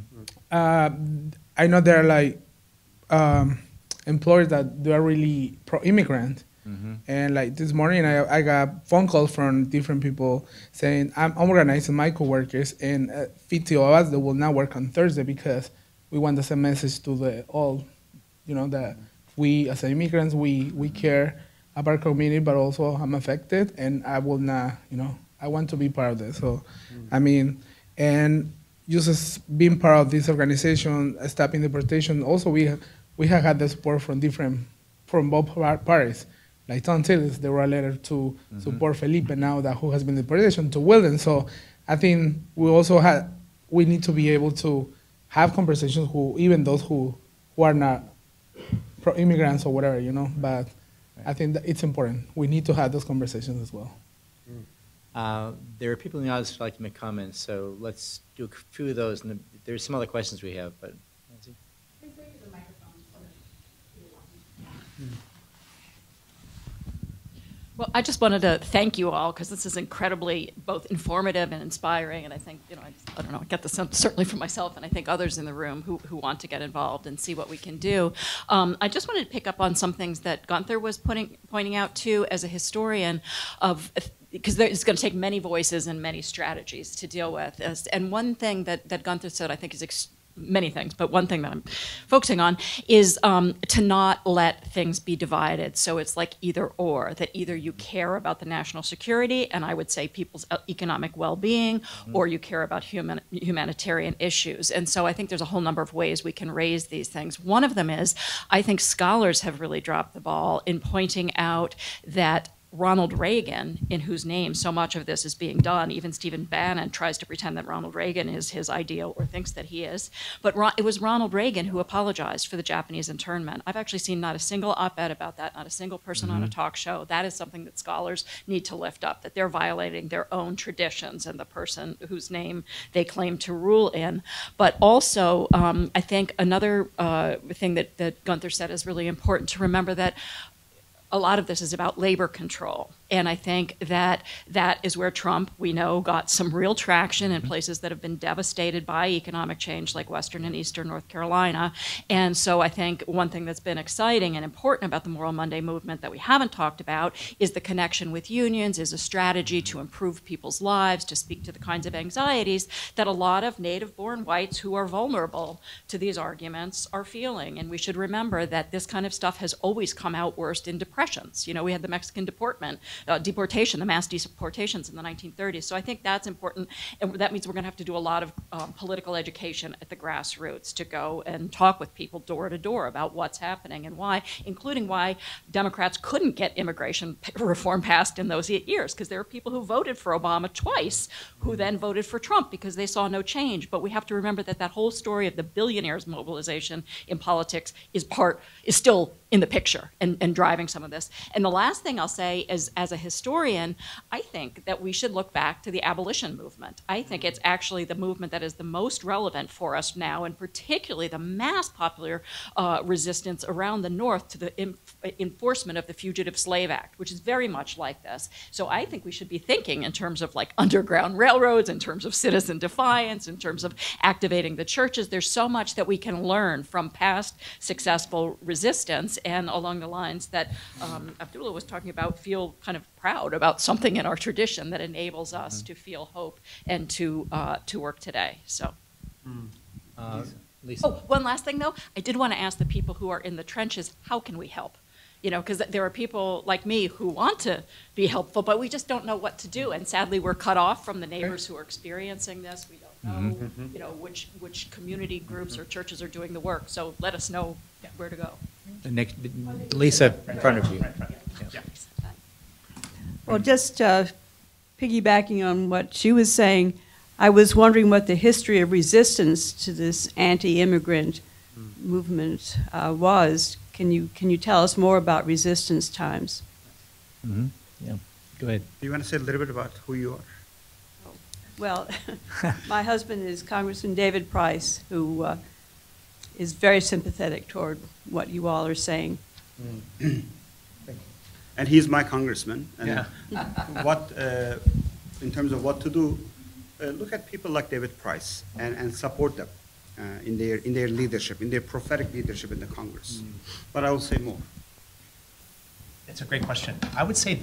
I know there are like employers that they are really pro-immigrant. And like this morning, I got phone calls from different people saying, I'm organizing my coworkers, and 50 of us that will not work on Thursday because we want to send a message to all, that we as immigrants, we care about our community, but also I'm affected, and I will not, I want to be part of this. So, I mean, and just as being part of this organization, Stopping Deportation, also we have had the support from both parties. Like Tom Tillis, there were a letter to support Felipe now who has been deportation to Wilden. So I think we need to be able to have conversations even those who are not pro-immigrants or whatever, but I think that it's important. We need to have those conversations as well. There are people in the audience who would like to make comments, so let's do a few of those. And there's some other questions we have, but Nancy? Well, I just wanted to thank you all because this is incredibly both informative and inspiring, and I think, I don't know, I get the sense certainly from myself, and I think others in the room who want to get involved and see what we can do. I just wanted to pick up on some things that Gunther was pointing out too as a historian because it's going to take many voices and many strategies to deal with. And one thing that Gunther said I think is many things, but one thing that I'm focusing on is to not let things be divided. So it's like either or, that either you care about the national security, and I would say people's economic well-being, or you care about humanitarian issues. And so I think there's a whole number of ways we can raise these things. One of them is, I think scholars have really dropped the ball in pointing out that Ronald Reagan, in whose name so much of this is being done. Even Stephen Bannon tries to pretend that Ronald Reagan is his ideal or thinks that he is. But it was Ronald Reagan who apologized for the Japanese internment. I've actually seen not a single op-ed about that, not a single person on a talk show. That is something that scholars need to lift up, that they're violating their own traditions and the person whose name they claim to rule in. But also, I think another thing that Gunther said is really important to remember, that a lot of this is about labor control. And I think that is where Trump, we know, got some real traction in places that have been devastated by economic change, like Western and Eastern North Carolina. And so I think one thing that's been exciting and important about the Moral Monday movement that we haven't talked about is the connection with unions, is a strategy to improve people's lives, to speak to the kinds of anxieties that a lot of native-born whites who are vulnerable to these arguments are feeling. And we should remember that this kind of stuff has always come out worst in depressions. We had the Mexican deportment deportation, the mass deportations in the 1930s. So I think that's important, and that means we're going to have to do a lot of political education at the grassroots to go and talk with people door to door about what's happening and why, including why Democrats couldn't get immigration reform passed in those 8 years, because there are people who voted for Obama twice who then voted for Trump because they saw no change. But we have to remember that that whole story of the billionaires' mobilization in politics is still in the picture and driving some of this. And the last thing I'll say is, as a historian, I think that we should look back to the abolition movement. I think it's actually the movement that is the most relevant for us now, and particularly the mass popular resistance around the North to the enforcement of the Fugitive Slave Act, which is very much like this. So I think we should be thinking in terms of like underground railroads, in terms of citizen defiance, in terms of activating the churches. There's so much that we can learn from past successful resistance, and along the lines that Abdullah was talking about, feel kind of proud about something in our tradition that enables us to feel hope and to work today. So. Lisa. Oh, one last thing though, I did want to ask the people who are in the trenches, how can we help? You know, because there are people like me who want to be helpful, but we just don't know what to do. And sadly, we're cut off from the neighbors who are experiencing this. We don't know, you know, which community groups or churches are doing the work. So let us know where to go. The next, Lisa, in front of you. Yeah. Well, just piggybacking on what she was saying, I was wondering what the history of resistance to this anti-immigrant movement was. Can you tell us more about resistance times? Yeah, go ahead. Do you want to say a little bit about who you are? Well, my husband is Congressman David Price, who is very sympathetic toward what you all are saying. And he's my congressman. And Yeah. what, in terms of what to do, look at people like David Price and support them in their leadership, in their prophetic leadership in the Congress. But I will say more. It's a great question. I would say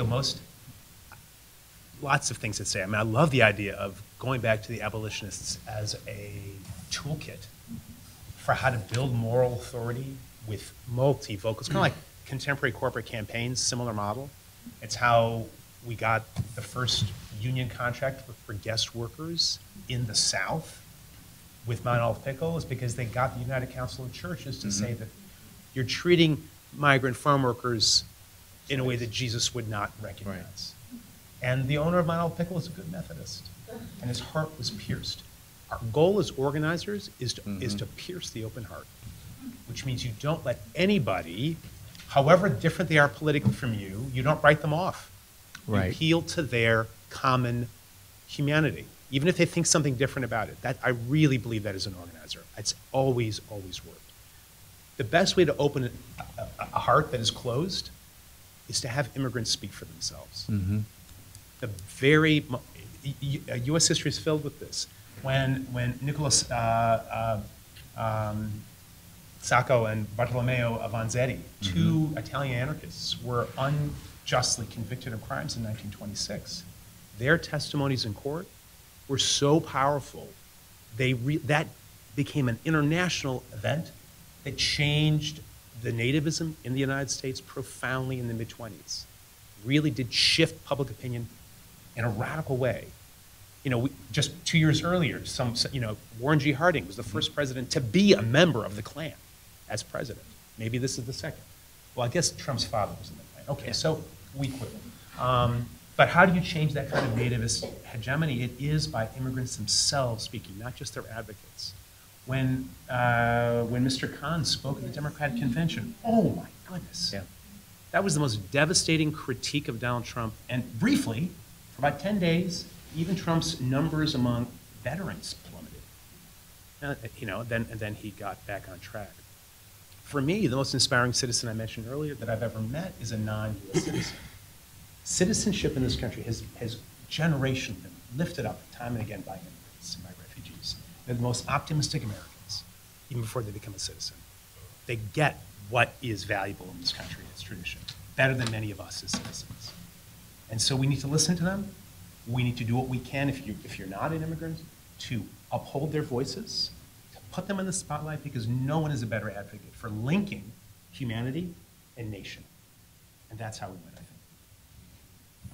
lots of things to say. I mean, I love the idea of going back to the abolitionists as a toolkit for how to build moral authority with multi-vocals, kind of like contemporary corporate campaigns, similar model. It's how we got the first union contract for guest workers in the South with Mount Olive Pickle, is because they got the United Council of Churches to say that you're treating migrant farm workers in a way that Jesus would not recognize. And the owner of Mount Olive Pickle is a good Methodist, and his heart was pierced. Our goal as organizers is to pierce the open heart, which means you don't let anybody, however different they are politically from you, you don't write them off. Right. You appeal to their common humanity, even if they think something different about it. That, I really believe that as an organizer. It's always, always worked. The best way to open a heart that is closed is to have immigrants speak for themselves. The very, U.S. history is filled with this. When Nicholas Sacco and Bartolomeo Avanzetti, two Italian anarchists, were unjustly convicted of crimes in 1926. Their testimonies in court were so powerful, that became an international event that changed the nativism in the United States profoundly in the mid-20s. Really did shift public opinion in a radical way. You know, just 2 years earlier, Warren G. Harding was the first president to be a member of the Klan as president. Maybe this is the second. Well, I guess Trump's father was in the Klan. Okay, so we quibble. But how do you change that kind of nativist hegemony? It is by immigrants themselves speaking, not just their advocates. When Mr. Khan spoke at the Democratic Convention, oh my goodness. Yeah. That was the most devastating critique of Donald Trump. And briefly, for about 10 days, even Trump's numbers among veterans plummeted. And then he got back on track. For me, the most inspiring citizen I mentioned earlier that I've ever met is a non-U.S. citizen. Citizenship in this country has generationally been lifted up time and again by immigrants and by refugees. They're the most optimistic Americans, even before they become a citizen. They get what is valuable in this country, its tradition, better than many of us as citizens. And so we need to listen to them. We need to do what we can, if you're not an immigrant, to uphold their voices, to put them in the spotlight, because no one is a better advocate for linking humanity and nation. And that's how we win, I think.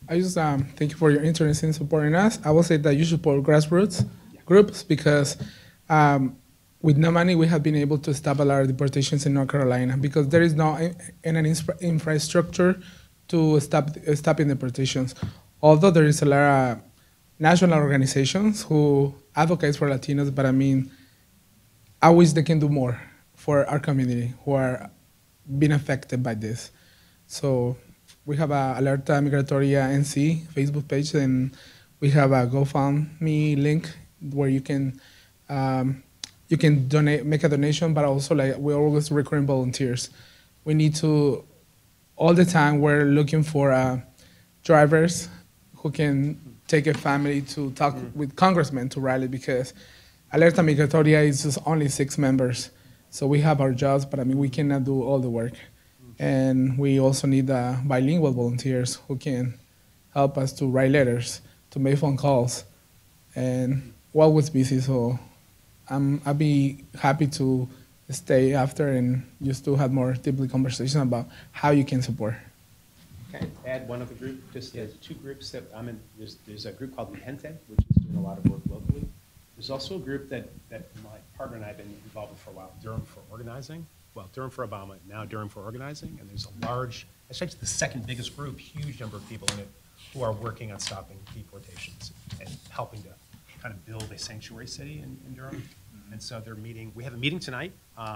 I just thank you for your interest in supporting us. I will say that you support grassroots groups because with no money we have been able to stop a lot of deportations in North Carolina because there is no infrastructure to stopping deportations. Although there is a lot of national organizations who advocate for Latinos, but I mean, I wish they can do more for our community who are being affected by this. So we have a Alerta Migratoria NC Facebook page, and we have a GoFundMe link where you can donate, make a donation, but also like we're always recruiting volunteers. We need to, all the time we're looking for drivers who can take a family to talk with congressmen to rally because Alerta Migratoria is just only 6 members. So we have our jobs, but I mean, we cannot do all the work. And we also need bilingual volunteers who can help us to write letters, to make phone calls. And we're always busy, so I'll be happy to stay after and just to have more deeply conversation about how you can support. Okay, add one other group. Just there's 2 groups that I'm in. There's a group called Humanities, which is doing a lot of work locally. There's also a group that my partner and I have been involved with for a while, Durham for Organizing. Well, Durham for Obama, now Durham for Organizing. And there's a large, it's actually the second biggest group, huge number of people in it who are working on stopping deportations and helping to kind of build a sanctuary city in Durham. And so they're meeting, we have a meeting tonight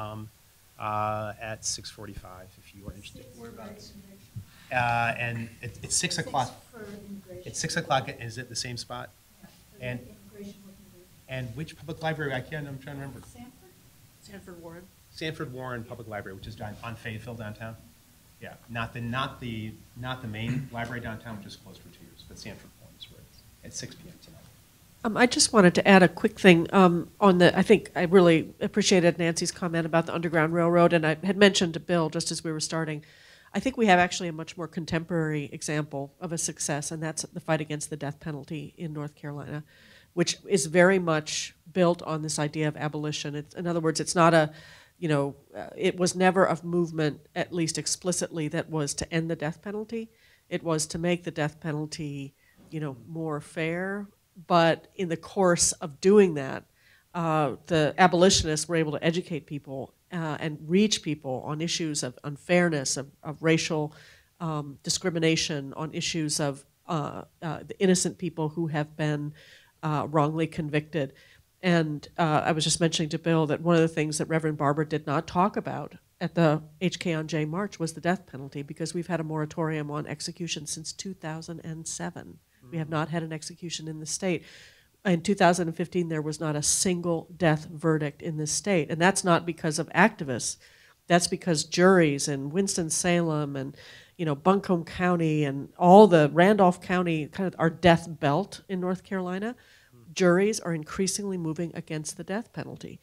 at 6:45 if you are interested. And it's 6 o'clock. It's 6 o'clock. Is it the same spot? And which public library? I'm trying to remember. Sanford Warren. Sanford Warren Public Library, which is on Fayetteville downtown. Yeah, not the main library downtown, which is closed for 2 years, but Sanford Warren is where it's at 6 p.m. tonight. I just wanted to add a quick thing on I think I really appreciated Nancy's comment about the Underground Railroad, and I had mentioned to Bill just as we were starting, I think we have actually a much more contemporary example of a success, and that's the fight against the death penalty in North Carolina, which is very much built on this idea of abolition. In other words, it's not it was never a movement, at least explicitly, that was to end the death penalty. It was to make the death penalty, more fair. But in the course of doing that, the abolitionists were able to educate people and reach people on issues of unfairness, of racial discrimination, on issues of the innocent people who have been wrongly convicted. And I was just mentioning to Bill that one of the things that Reverend Barber did not talk about at the HK on J March was the death penalty, because we've had a moratorium on execution since 2007. We have not had an execution in the state. In 2015, there was not a single death verdict in this state. And that's not because of activists. That's because juries in Winston-Salem and Buncombe County and all the Randolph County, kind of our death belt in North Carolina, juries are increasingly moving against the death penalty.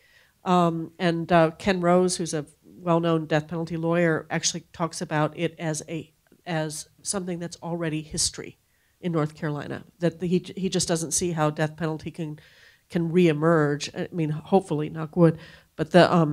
And Ken Rose, who's a well-known death penalty lawyer, actually talks about it as something that's already history in North Carolina, that he just doesn't see how death penalty can reemerge. I mean, hopefully, knock wood, but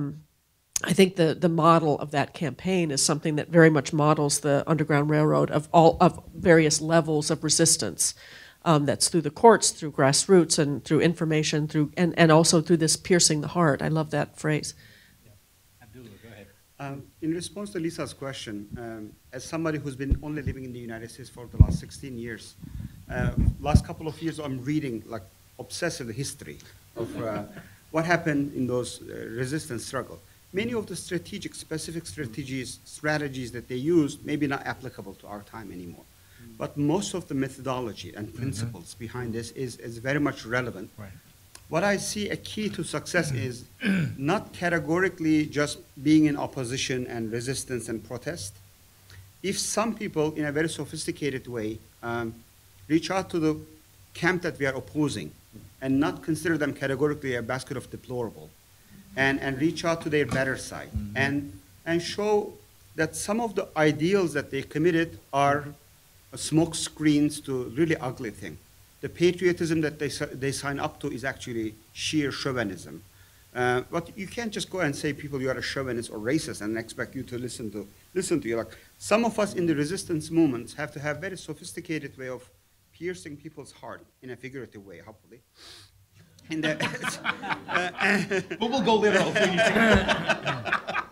I think the model of that campaign is something that very much models the Underground Railroad of various levels of resistance. That's through the courts, through grassroots, and through information, and also through this piercing the heart. I love that phrase. Abdullah, go ahead. In response to Lisa's question, as somebody who's been only living in the United States for the last 16 years, last couple of years I'm reading like obsessively history of what happened in those resistance struggle. Many of the specific strategies that they used may be not applicable to our time anymore. But most of the methodology and principles behind this is very much relevant. Right. What I see a key to success is not categorically just being in opposition and resistance and protest. If some people, in a very sophisticated way, reach out to the camp that we are opposing and not consider them categorically a basket of deplorable, and reach out to their better side, and show that some of the ideals that they committed are smoke screens to really ugly thing. The patriotism that they sign up to is actually sheer chauvinism. But you can't just go and say people you are a chauvinist or racist and expect you to listen to you. Like some of us in the resistance movements have to have very sophisticated way of piercing people's heart in a figurative way, hopefully. And But we'll go literal if we need to.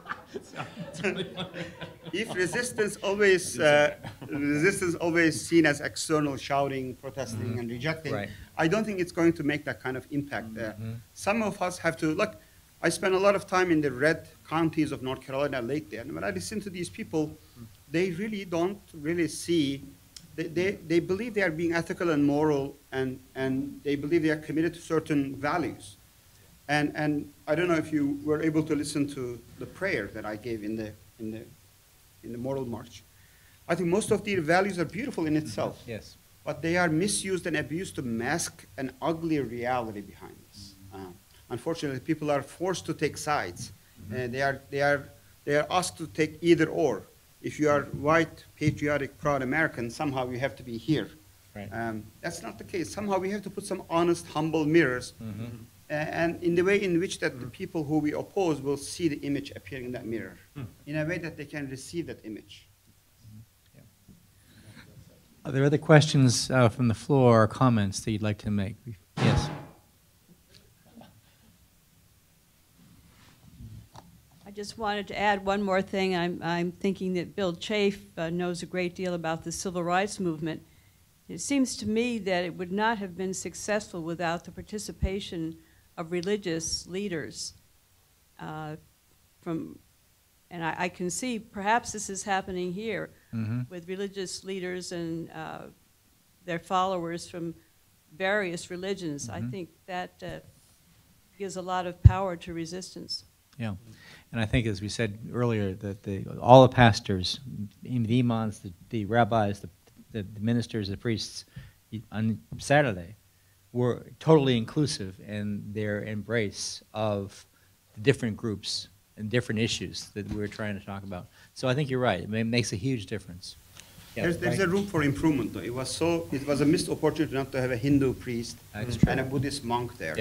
if resistance always seen as external shouting, protesting, and rejecting, Right. I don't think it's going to make that kind of impact. Some of us have to look. I spent a lot of time in the red counties of North Carolina lately, and when I listen to these people, they really don't really see. They believe they are being ethical and moral, and they believe they are committed to certain values. And I don't know if you were able to listen to the prayer that I gave in the Moral March. I think most of their values are beautiful in itself. Yes. But they are misused and abused to mask an ugly reality behind this. Unfortunately, people are forced to take sides. They are asked to take either or. If you are white, patriotic, proud American, somehow you have to be here. Right. That's not the case. Somehow we have to put some honest, humble mirrors, and in the way in which that the people who we oppose will see the image appearing in that mirror, in a way that they can receive that image. Are there other questions from the floor or comments that you'd like to make? Yes. I just wanted to add one more thing. I'm thinking that Bill Chafe knows a great deal about the civil rights movement. It seems to me that it would not have been successful without the participation of religious leaders. And I can see perhaps this is happening here with religious leaders and their followers from various religions. I think that gives a lot of power to resistance. Yeah, and I think, as we said earlier, that all the pastors, the imams, the rabbis, the ministers, the priests, on Saturday, were totally inclusive in their embrace of the different groups and different issues that we were trying to talk about. So I think you're right. It makes a huge difference. Yeah, There's a room for improvement, though. It was a missed opportunity not to have a Hindu priest and a Buddhist monk there,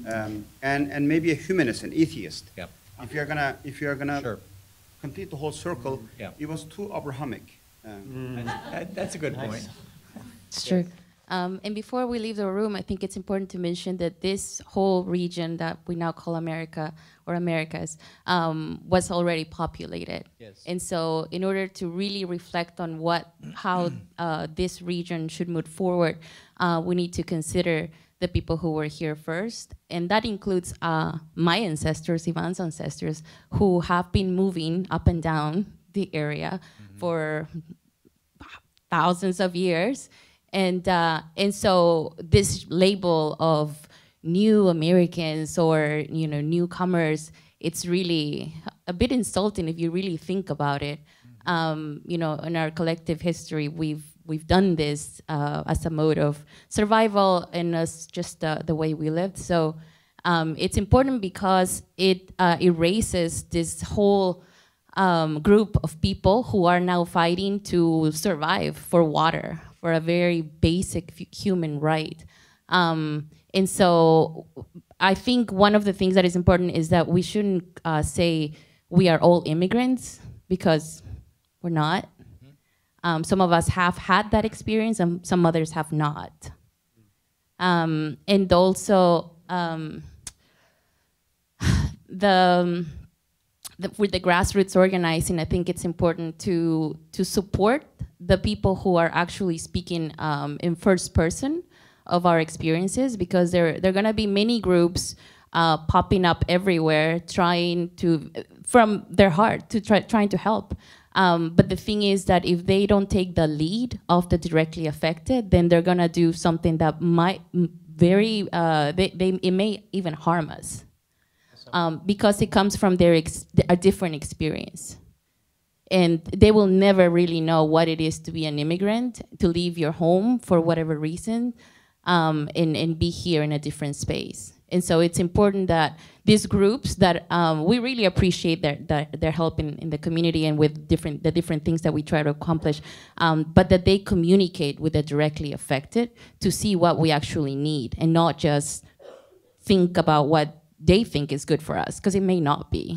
and maybe a humanist, an atheist. Yeah. If you're gonna Sure. complete the whole circle, it was too Abrahamic. That's a good point. It's true. And before we leave the room, I think it's important to mention that this whole region that we now call America or Americas was already populated. Yes. And so in order to really reflect on how this region should move forward, we need to consider the people who were here first. And that includes my ancestors, Ivan's ancestors, who have been moving up and down the area for thousands of years. And so this label of new Americans or newcomers, it's really a bit insulting if you really think about it. In our collective history, we've done this as a mode of survival and as just the way we lived. So it's important because it erases this whole group of people who are now fighting to survive for water, for a very basic human right. And so I think one of the things that is important is that we shouldn't say we are all immigrants, because we're not. Some of us have had that experience and some others have not. And also with the grassroots organizing, I think it's important to support the people who are actually speaking in first person of our experiences, because there are going to be many groups popping up everywhere, trying to, from their heart, trying to help. But the thing is that if they don't take the lead of the directly affected, then they're going to do something that might it may even harm us. Because it comes from a different experience. And they will never really know what it is to be an immigrant, to leave your home for whatever reason, and be here in a different space. And so it's important that these groups that we really appreciate their help in the community and with the different things that we try to accomplish, but that they communicate with the directly affected to see what we actually need and not just think about what they think is good for us, because it may not be.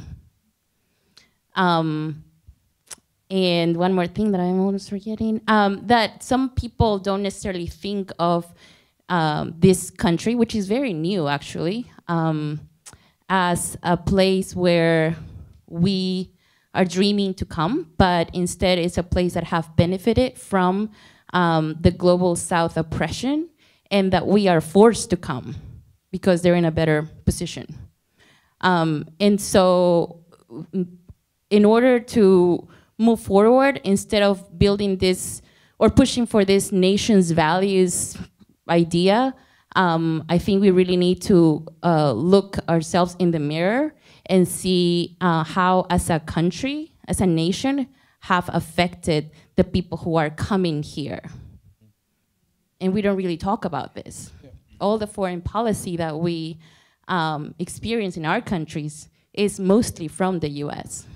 And one more thing that I'm almost forgetting, that some people don't necessarily think of this country, which is very new actually, as a place where we are dreaming to come, but instead it's a place that have benefited from the global South oppression, and that we are forced to come because they're in a better position. And so in order to move forward, instead of building this or pushing for this nation's values idea, I think we really need to look ourselves in the mirror and see how, as a country, as a nation, have affected the people who are coming here. And we don't really talk about this. Yeah. All the foreign policy that we experience in our countries is mostly from the US.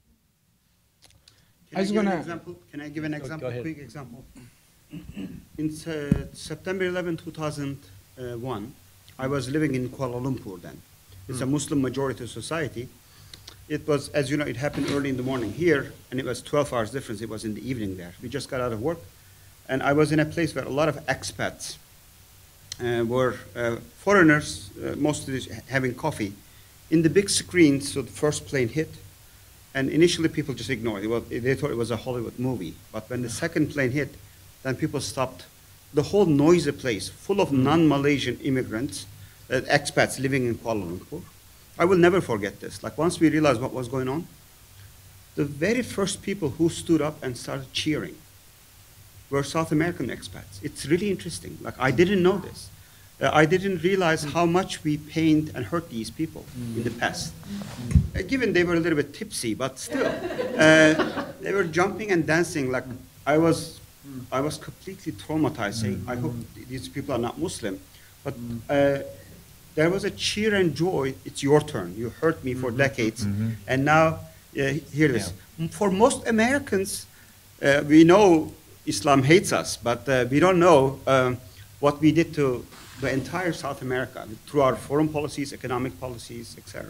Can I give an example? A quick example. In September 11, 2001, I was living in Kuala Lumpur then. It's a Muslim majority society. It was, as you know, it happened early in the morning here, and it was 12 hours difference. It was in the evening there. We just got out of work, and I was in a place where a lot of expats were foreigners, mostly having coffee. In the big screen, so the first plane hit, and initially people just ignored it. Well, they thought it was a Hollywood movie. But when the second plane hit, then people stopped. The whole noisy place, full of non-Malaysian immigrants, expats living in Kuala Lumpur. I will never forget this. Like, once we realized what was going on, the very first people who stood up and started cheering were South American expats. It's really interesting. Like, I didn't know this. I didn't realize how much we pained and hurt these people in the past. Given they were a little bit tipsy, but still, they were jumping and dancing. Like, I was completely traumatized, saying, I hope these people are not Muslim. But there was a cheer and joy. It's your turn. You hurt me for decades, and now here it is. Yeah. For most Americans, we know Islam hates us, but we don't know what we did to the entire South America through our foreign policies, economic policies, etc.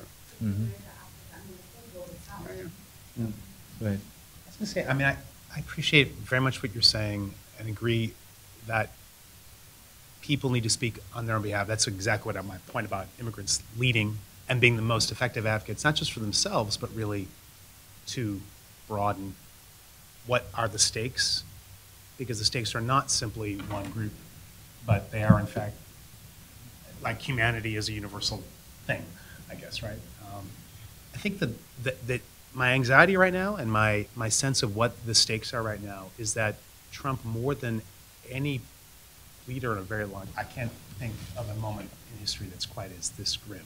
Right. I was going to say, I mean, I appreciate very much what you're saying and agree that people need to speak on their own behalf. That's exactly what my point about immigrants leading and being the most effective advocates, not just for themselves, but really to broaden what are the stakes, because the stakes are not simply one group, but they are, in fact, like humanity is a universal thing, I guess, right? I think that my anxiety right now and my sense of what the stakes are right now is that Trump, more than any leader in a very long, I can't think of a moment in history that's quite as this grim,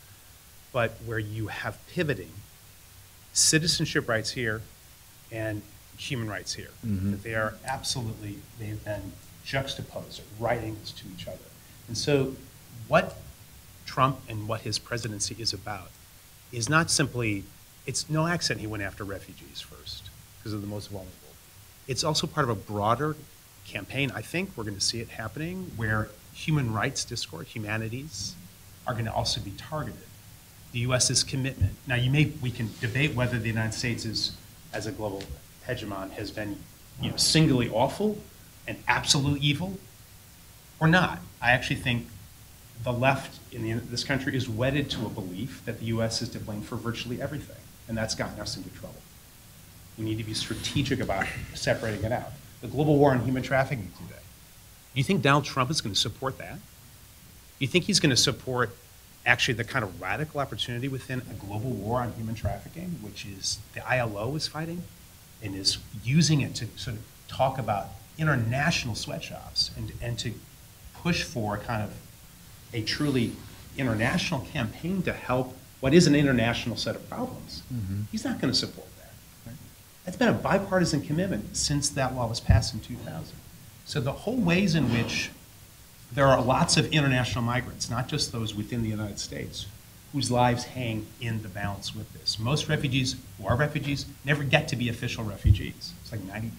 but where you have pivoting citizenship rights here and human rights here. That they are absolutely, they've been juxtaposed at right angles to each other. And so what Trump and what his presidency is about is not simply, it's no accident he went after refugees first, because of the most vulnerable. It's also part of a broader campaign. I think we're going to see it happening where human rights discourse, humanities, are going to also be targeted. The U.S.'s commitment. Now, we can debate whether the United States is, as a global hegemon, has been, singly awful and absolute evil, or not. I actually think the left in this country is wedded to a belief that the U.S. is to blame for virtually everything, and that's gotten us into trouble. We need to be strategic about separating it out. The global war on human trafficking today. Do you think Donald Trump is going to support that? Do you think he's going to support actually the kind of radical opportunity within a global war on human trafficking, which is the ILO is fighting and is using it to sort of talk about international sweatshops and to push for kind of a truly international campaign to help what is an international set of problems? He's not going to support that. Right? That's been a bipartisan commitment since that law was passed in 2000. So the whole ways in which there are lots of international migrants, not just those within the United States, whose lives hang in the balance with this. Most refugees who are refugees never get to be official refugees. It's like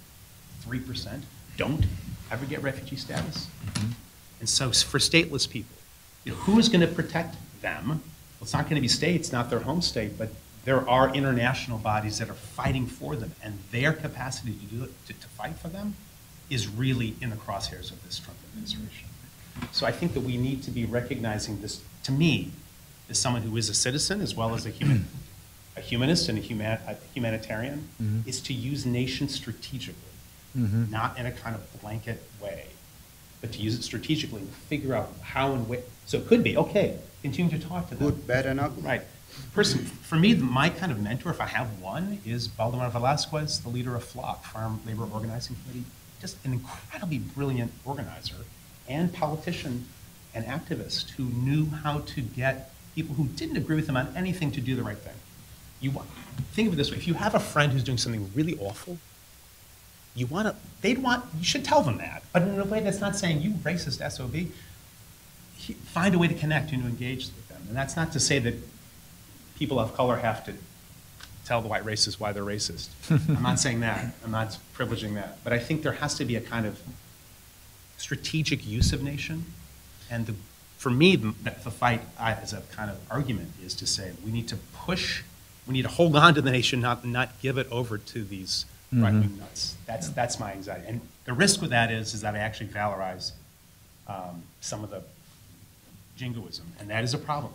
93% don't ever get refugee status. And so for stateless people, who is going to protect them it's not going to be states, not their home state, but there are international bodies that are fighting for them, and their capacity to do it, to fight for them, is really in the crosshairs of this Trump administration. So I think that we need to be recognizing this, to me, as someone who is a citizen as well as a humanist and a humanitarian, is to use nations strategically, not in a kind of blanket way, but to use it strategically and figure out how and where. So it could be, okay, continue to talk to them. Good, bad, and ugly. Right. For me, my kind of mentor, if I have one, is Valdemar Velasquez, the leader of FLOC, Farm Labor Organizing Committee, just an incredibly brilliant organizer and politician and activist who knew how to get people who didn't agree with him on anything to do the right thing. Think of it this way: if you have a friend who's doing something really awful, you should tell them that, but in a way that's not saying, you racist SOB. Find a way to connect and to engage with them. And that's not to say that people of color have to tell the white racists why they're racist. I'm not saying that. I'm not privileging that. But I think there has to be a kind of strategic use of nation. And for me, the fight as a kind of argument is to say we need to hold on to the nation, not give it over to these right-wing nuts. That's my anxiety. And the risk with that is that I actually valorize some of the jingoism, and that is a problem.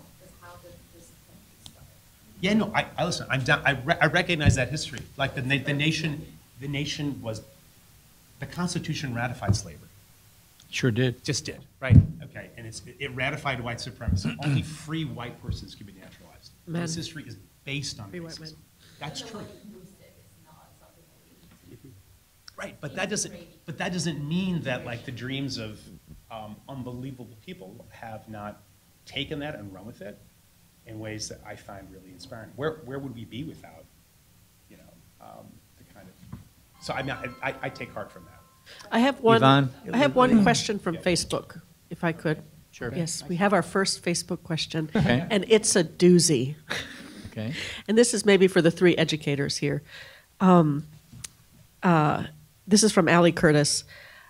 Yeah, no, I listen. I recognize that history. Like the nation was, the Constitution ratified slavery. Sure did. Just did, right? Okay, and it ratified white supremacy. Only free white persons can be naturalized. This history is based on racism. That's true. Right, but that doesn't mean that like the dreams of unbelievable people have not taken that and run with it in ways that I find really inspiring. Where would we be without, the kind of? So I mean, I take heart from that. I have one. Yvonne? I have one question from Facebook, if I could. Sure. Yes, we have our first Facebook question, Okay. and it's a doozy. Okay. And this is maybe for the three educators here. This is from Allie Curtis.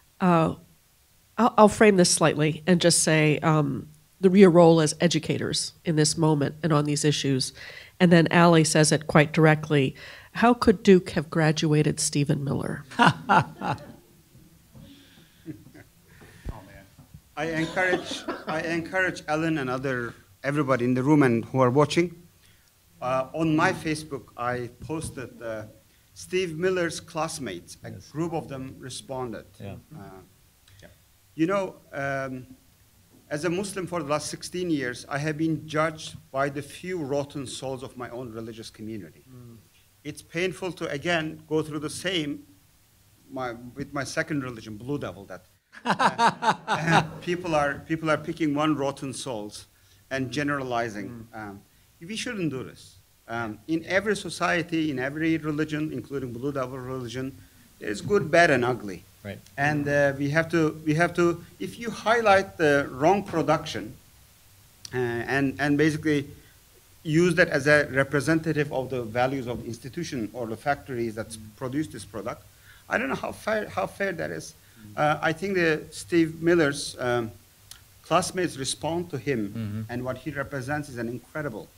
I'll frame this slightly and just say your role as educators in this moment and on these issues. And then Allie says it quite directly. How could Duke have graduated Stephen Miller? I encourage Ellen and everybody in the room and who are watching. On my Facebook, I posted Steve Miller's classmates. A group of them responded. Yeah. As a Muslim for the last 16 years, I have been judged by the few rotten souls of my own religious community. It's painful to again go through the same with my second religion, Blue Devil. That people are picking one rotten souls and generalizing. We shouldn't do this. In every society, in every religion, including Blue Devil religion, there's good, bad, and ugly. Right. And we have to. If you highlight the wrong production, and basically use that as a representative of the values of the institution or the factories that produce this product, I don't know how fair that is. I think that Steve Miller's classmates respond to him, and what he represents is an incredible.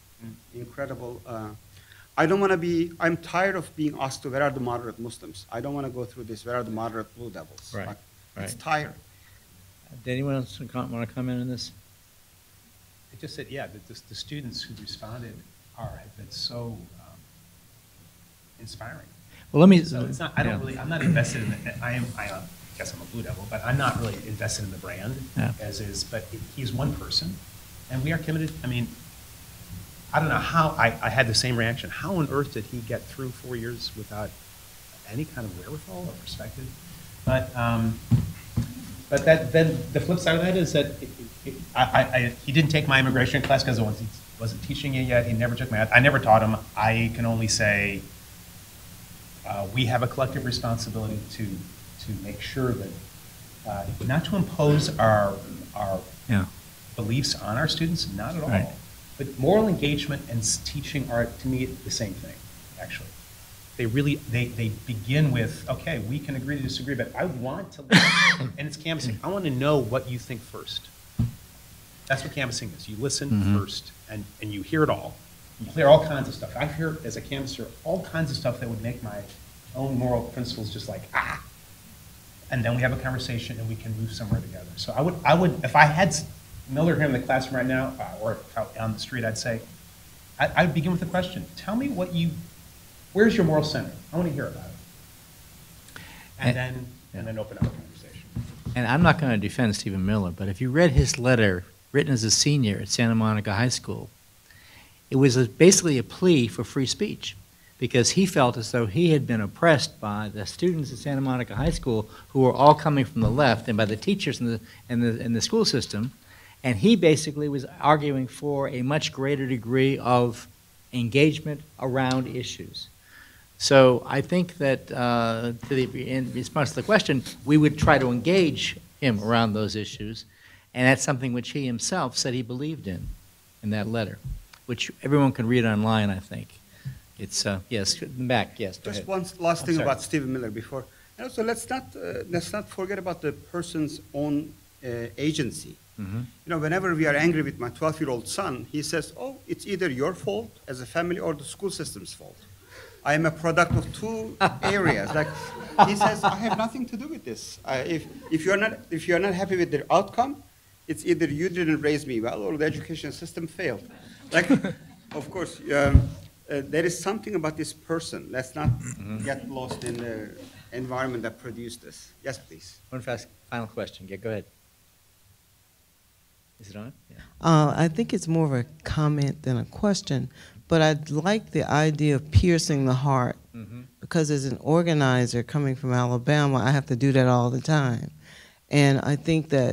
I don't want to be, I'm tired of being asked where are the moderate Muslims. I don't want to go through this, where are the moderate Blue Devils? Right, It's tired. Did anyone else want to comment on this? I just said, yeah, the students who responded have been so inspiring. Well, let me. So it's not, I'm not invested in it. I guess I'm a Blue Devil, but I'm not really invested in the brand as is, but he's one person, and we are committed. I mean, I don't know how, I had the same reaction. How on earth did he get through 4 years without any kind of wherewithal or perspective? But then the flip side of that is that he didn't take my immigration class because I wasn't teaching it yet. He never took math. I never taught him. I can only say we have a collective responsibility to make sure that, not to impose our beliefs on our students, not at all. Right. But moral engagement and teaching are, to me, the same thing, actually. They begin with, okay, we can agree to disagree, but I want to, and it's canvassing, I want to know what you think first. That's what canvassing is. You listen first, and you hear it all. You hear all kinds of stuff. I hear, as a canvasser, all kinds of stuff that would make my own moral principles just like, ah. And then we have a conversation, and we can move somewhere together. So I would, if I had Miller here in the classroom right now, or out on the street, I'd say, I'd begin with a question. Tell me where's your moral center? I want to hear about it. And then open up a conversation. And I'm not going to defend Stephen Miller, but if you read his letter written as a senior at Santa Monica High School, it was basically a plea for free speech, because he felt as though he had been oppressed by the students at Santa Monica High School, who were all coming from the left, and by the teachers in the school system, and he basically was arguing for a much greater degree of engagement around issues. So I think that in response to the question, we would try to engage him around those issues, and that's something which he himself said he believed in that letter, which everyone can read online, I think. It's, yes, in the back, yes, go Just ahead. one last thing about Stephen Miller before. And also, let's not forget about the person's own agency. You know, whenever we are angry with my 12-year-old son, he says, oh, it's either your fault as a family or the school system's fault. I am a product of two areas. Like, he says, I have nothing to do with this. If you're not happy with the outcome, it's either you didn't raise me well or the education system failed. Like, of course, there is something about this person. Let's not get lost in the environment that produced this. Yes, please. One final question. Yeah, go ahead. Is it on? Yeah. I think it's more of a comment than a question, but I like the idea of piercing the heart, because as an organizer coming from Alabama, I have to do that all the time. And I think that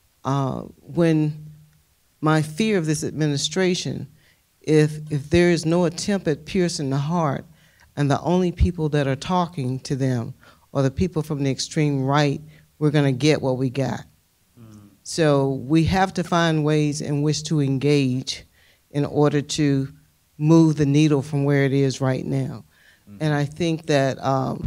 when my fear of this administration, if there is no attempt at piercing the heart, and the only people that are talking to them are the people from the extreme right, we're going to get what we got. So we have to find ways in which to engage in order to move the needle from where it is right now. And I think that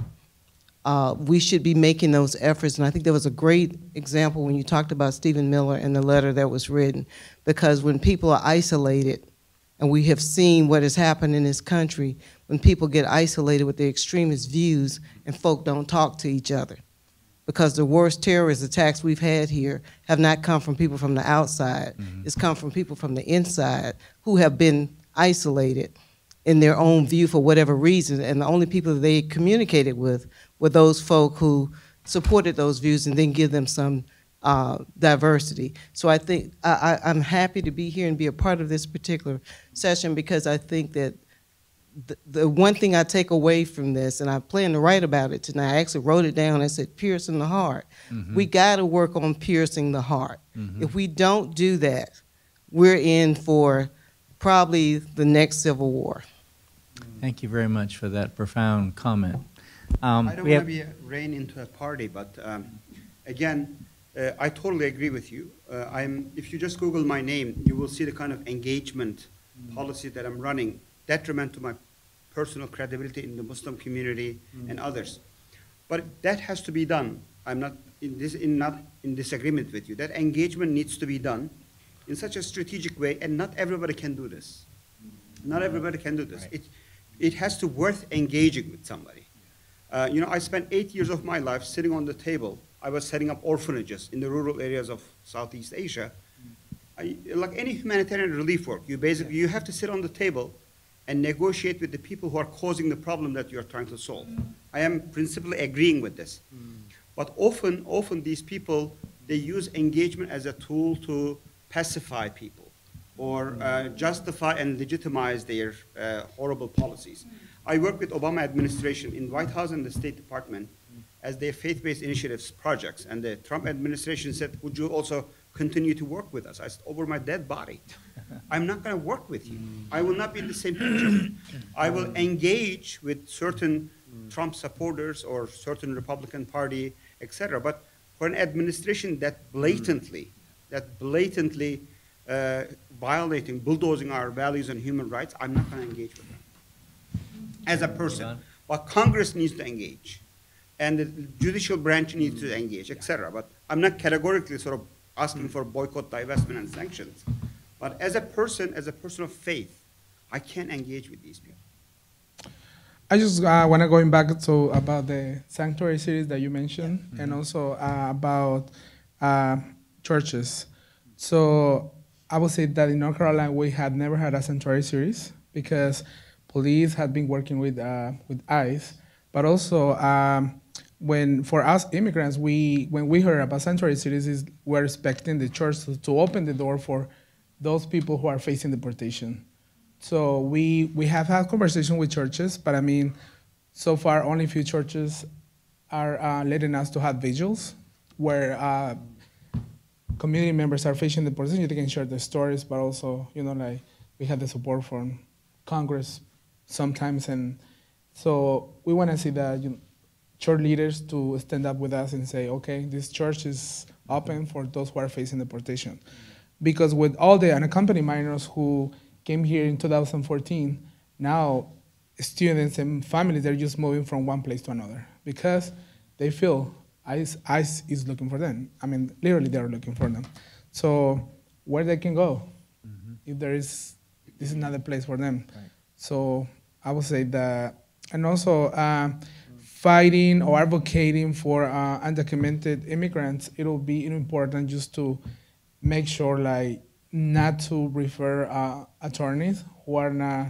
we should be making those efforts. And I think there was a great example when you talked about Stephen Miller and the letter that was written, because when people are isolated, and we have seen what has happened in this country, when people get isolated with their extremist views and folk don't talk to each other. Because the worst terrorist attacks we've had here have not come from people from the outside. It's come from people from the inside who have been isolated in their own view for whatever reason, and the only people that they communicated with were those folk who supported those views and then give them some diversity. So I think I'm happy to be here and be a part of this particular session, because I think that the one thing I take away from this, and I plan to write about it tonight, I actually wrote it down, I said piercing the heart. We got to work on piercing the heart. If we don't do that, we're in for probably the next Civil War. Thank you very much for that profound comment. I don't want to be rain into a party, but again, I totally agree with you. If you just Google my name, you will see the kind of engagement policy that I'm running, detriment to my personal credibility in the Muslim community and others. But that has to be done. I'm not in disagreement with you. That engagement needs to be done in such a strategic way, and not everybody can do this. Not everybody can do this. Right. It has to worth engaging with somebody. You know, I spent 8 years of my life sitting on the table. I was setting up orphanages in the rural areas of Southeast Asia. Like any humanitarian relief work, you have to sit on the table and negotiate with the people who are causing the problem that you're trying to solve. I am principally agreeing with this. But often these people, they use engagement as a tool to pacify people or justify and legitimize their horrible policies. I work with Obama administration in White House and the State Department as their faith-based initiatives projects. And the Trump administration said, would you also continue to work with us? I said, over my dead body. I'm not going to work with you. I will not be in the same picture. I will engage with certain Trump supporters or certain Republican Party, et cetera. But for an administration that blatantly violating, bulldozing our values and human rights, I'm not going to engage with them as a person. But Congress needs to engage, and the judicial branch needs to engage, et cetera. But I'm not categorically sort of asking for boycott, divestment, and sanctions. But as a person of faith, I can't engage with these people. I just want to go back to about the sanctuary cities that you mentioned, and also about churches. So I would say that in North Carolina we had never had a sanctuary series because police had been working with ICE, but also for us immigrants, when we heard about sanctuary cities, we're expecting the church to open the door for those people who are facing deportation. So we have had conversation with churches, but I mean, so far only a few churches are letting us to have vigils where community members are facing deportation. They can share their stories, but also, like we have the support from Congress sometimes, and so we want to see that church leaders to stand up with us and say, okay, this church is open for those who are facing deportation, because with all the unaccompanied minors who came here in 2014, now students and families are just moving from one place to another because they feel ICE is looking for them. I mean, literally they are looking for them. So where they can go if this is not a place for them. Right. So I would say that, and also fighting or advocating for undocumented immigrants, it will be important just to make sure like not to refer attorneys who are not,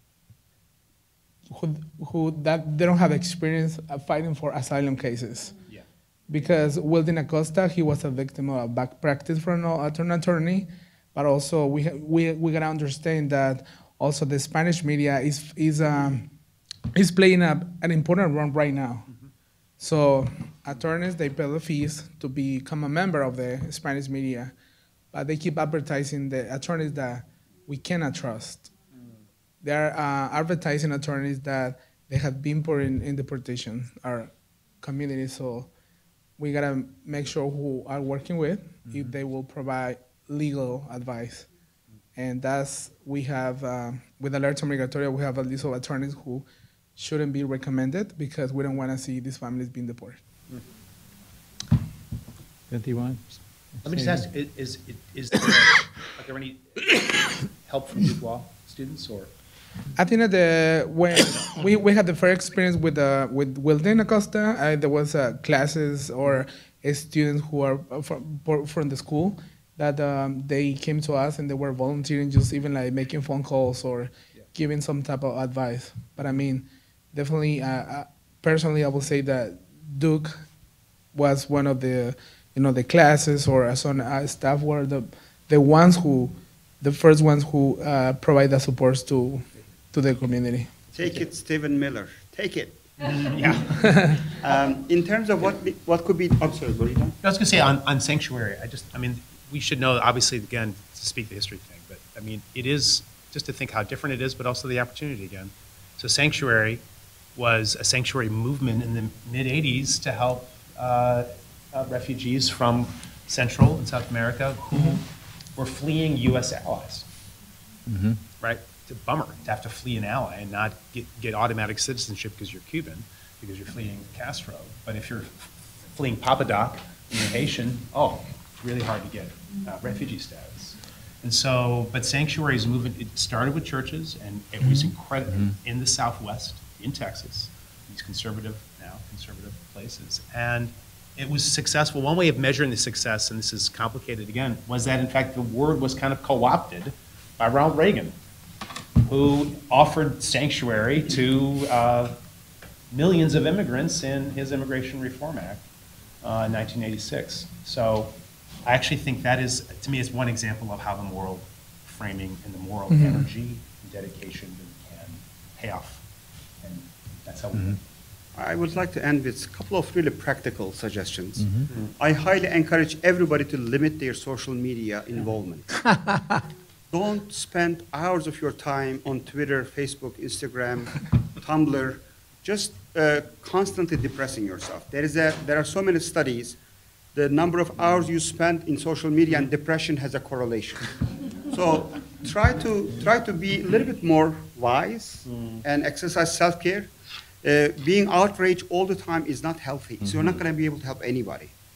that they don't have experience fighting for asylum cases. Yeah. Because Wildin Acosta, he was a victim of a back practice from an attorney, but also we gotta understand that also the Spanish media is playing an important role right now. Mm-hmm. So attorneys, they pay the fees to become a member of the Spanish media, but they keep advertising the attorneys that we cannot trust. They are advertising attorneys that they have been put in deportation, our community. So we gotta make sure who are working with, if they will provide legal advice. And that's, we have, with Alerta Migratoria, we have a list of attorneys who shouldn't be recommended because we don't wanna see these families being deported. Gunther, let me just ask, is there, are there any help from Duke Law students or? I think that when we had the first experience with Wildin Acosta, there was classes or students who are from the school that they came to us and they were volunteering, just even like making phone calls or giving some type of advice. But I mean, definitely, personally, I would say that Duke was one of the, the classes or some staff were the first ones who provide the supports to the community. Take it, Stephen Miller. Take it. Yeah. In terms of what could be, I'm sorry, what are you done? I was going to say on sanctuary, we should know, obviously, again, to speak the history thing, but I mean, it is just to think how different it is, but also the opportunity again. So sanctuary was a sanctuary movement in the mid-'80s to help refugees from Central and South America who were fleeing U.S. allies, right? It's a bummer to have to flee an ally and not get automatic citizenship because you're Cuban, because you're fleeing Castro. But if you're fleeing Papa Doc and you're Haitian, it's really hard to get refugee status. And so, but sanctuaries movement, it started with churches, and it was incredible in the Southwest, in Texas, these conservative places. And it was successful. One way of measuring the success, and this is complicated again, was that in fact the word was kind of co-opted by Ronald Reagan, who offered sanctuary to millions of immigrants in his Immigration Reform Act in 1986. So I actually think that is, to me, is one example of how the moral framing and the moral energy and dedication can pay off. And that's how we do it. I would like to end with a couple of really practical suggestions. I highly encourage everybody to limit their social media involvement. Don't spend hours of your time on Twitter, Facebook, Instagram, Tumblr, just constantly depressing yourself. There are so many studies. The number of hours you spend in social media and depression has a correlation. So try to be a little bit more wise and exercise self-care. Being outraged all the time is not healthy, so you're not going to be able to help anybody.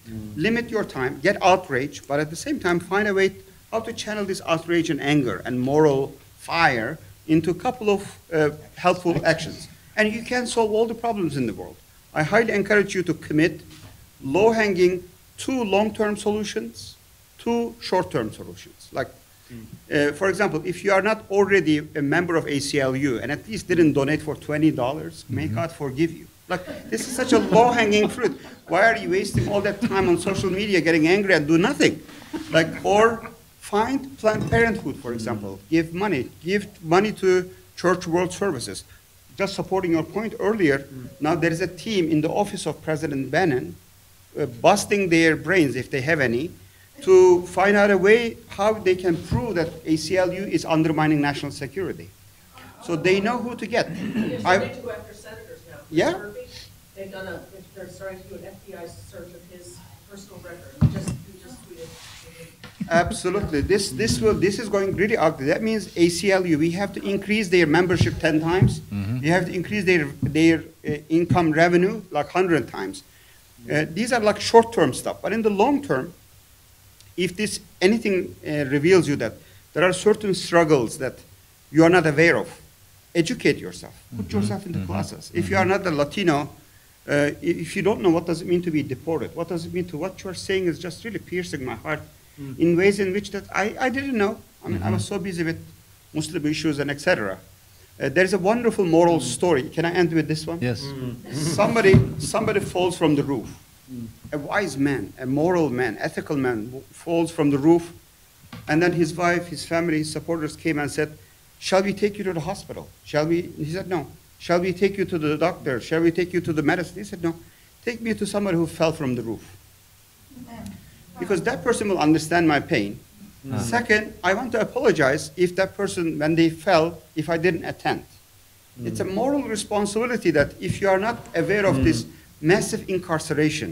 Limit your time, get outrage, but at the same time find a way how to channel this outrage and anger and moral fire into a couple of helpful actions. And you can solve all the problems in the world. I highly encourage you to commit low-hanging 2 long-term solutions, 2 short-term solutions. Like, for example, if you are not already a member of ACLU and at least didn't donate for $20, may God forgive you. Like, this is such a low-hanging fruit. Why are you wasting all that time on social media getting angry and do nothing? Like, or find Planned Parenthood, for example. Give money to Church World Services. Just supporting your point earlier, now there is a team in the office of President Bannon busting their brains, if they have any, to find out a way how they can prove that ACLU is undermining national security. So they know who to get. They're starting to go after senators now. Yeah. Murphy, they're starting to do an FBI search of his personal record. He just tweeted. Absolutely. This is going really ugly. That means ACLU, we have to increase their membership 10 times. We have to increase their income revenue like 100 times. These are like short-term stuff. But in the long term, if anything reveals you that there are certain struggles that you are not aware of, educate yourself. Put yourself into classes. If you are not a Latino, if you don't know what does it mean to be deported, what does it mean to what you are saying is just really piercing my heart in ways in which that I didn't know. I mean, I was so busy with Muslim issues and etc. There's a wonderful moral story. Can I end with this one? Yes. Somebody falls from the roof. A wise man, a moral man, ethical man falls from the roof, and then his wife, his family, his supporters came and said, "Shall we take you to the hospital? Shall we?" He said, "No." "Shall we take you to the doctor? Shall we take you to the medicine?" He said, "No. Take me to somebody who fell from the roof. Because that person will understand my pain. Second, I want to apologize if that person, when they fell, if I didn't attend." It's a moral responsibility that if you are not aware of this massive incarceration,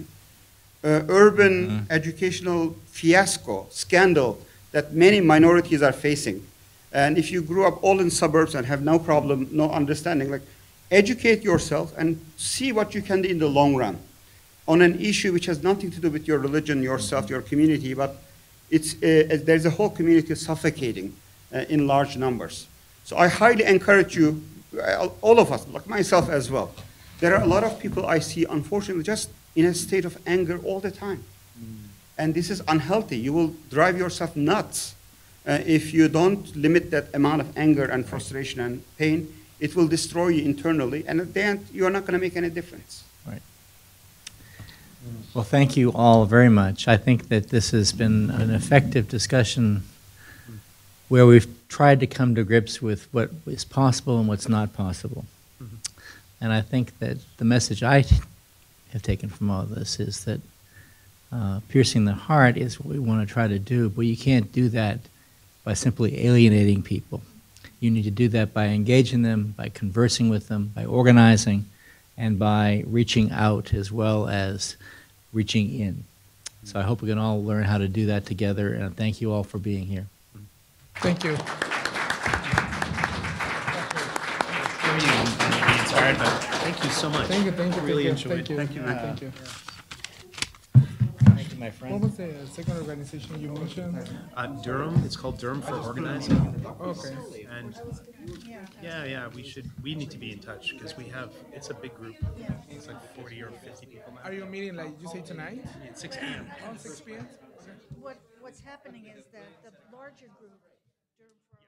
urban educational fiasco, scandal that many minorities are facing, and if you grew up all in suburbs and have no problem, no understanding, like, educate yourself and see what you can do in the long run on an issue which has nothing to do with your religion, yourself, your community, but there's a whole community suffocating in large numbers. So I highly encourage you, all of us, like myself as well. There are a lot of people I see, unfortunately, just in a state of anger all the time. And this is unhealthy. You will drive yourself nuts if you don't limit that amount of anger and frustration and pain. It will destroy you internally, and at the end, you are not going to make any difference. Right. Well, thank you all very much. I think that this has been an effective discussion where we've tried to come to grips with what is possible and what's not possible. And I think that the message I have taken from all of this is that piercing the heart is what we want to try to do, but you can't do that by simply alienating people. You need to do that by engaging them, by conversing with them, by organizing, and by reaching out as well as reaching in. So I hope we can all learn how to do that together, and thank you all for being here. Thank you. Inspired, but thank you so much. Thank you. Really enjoyed it. Thank you. Thank you. Thank you, my friend. What was the second organization you mentioned? Durham. It's called Durham for Organizing. Okay. And we need to be in touch because it's a big group. It's like 40 or 50 people now. Are you meeting, like you say, tonight? At 6 p.m. Oh, 6 p.m.? What's happening is that the larger group, Durham for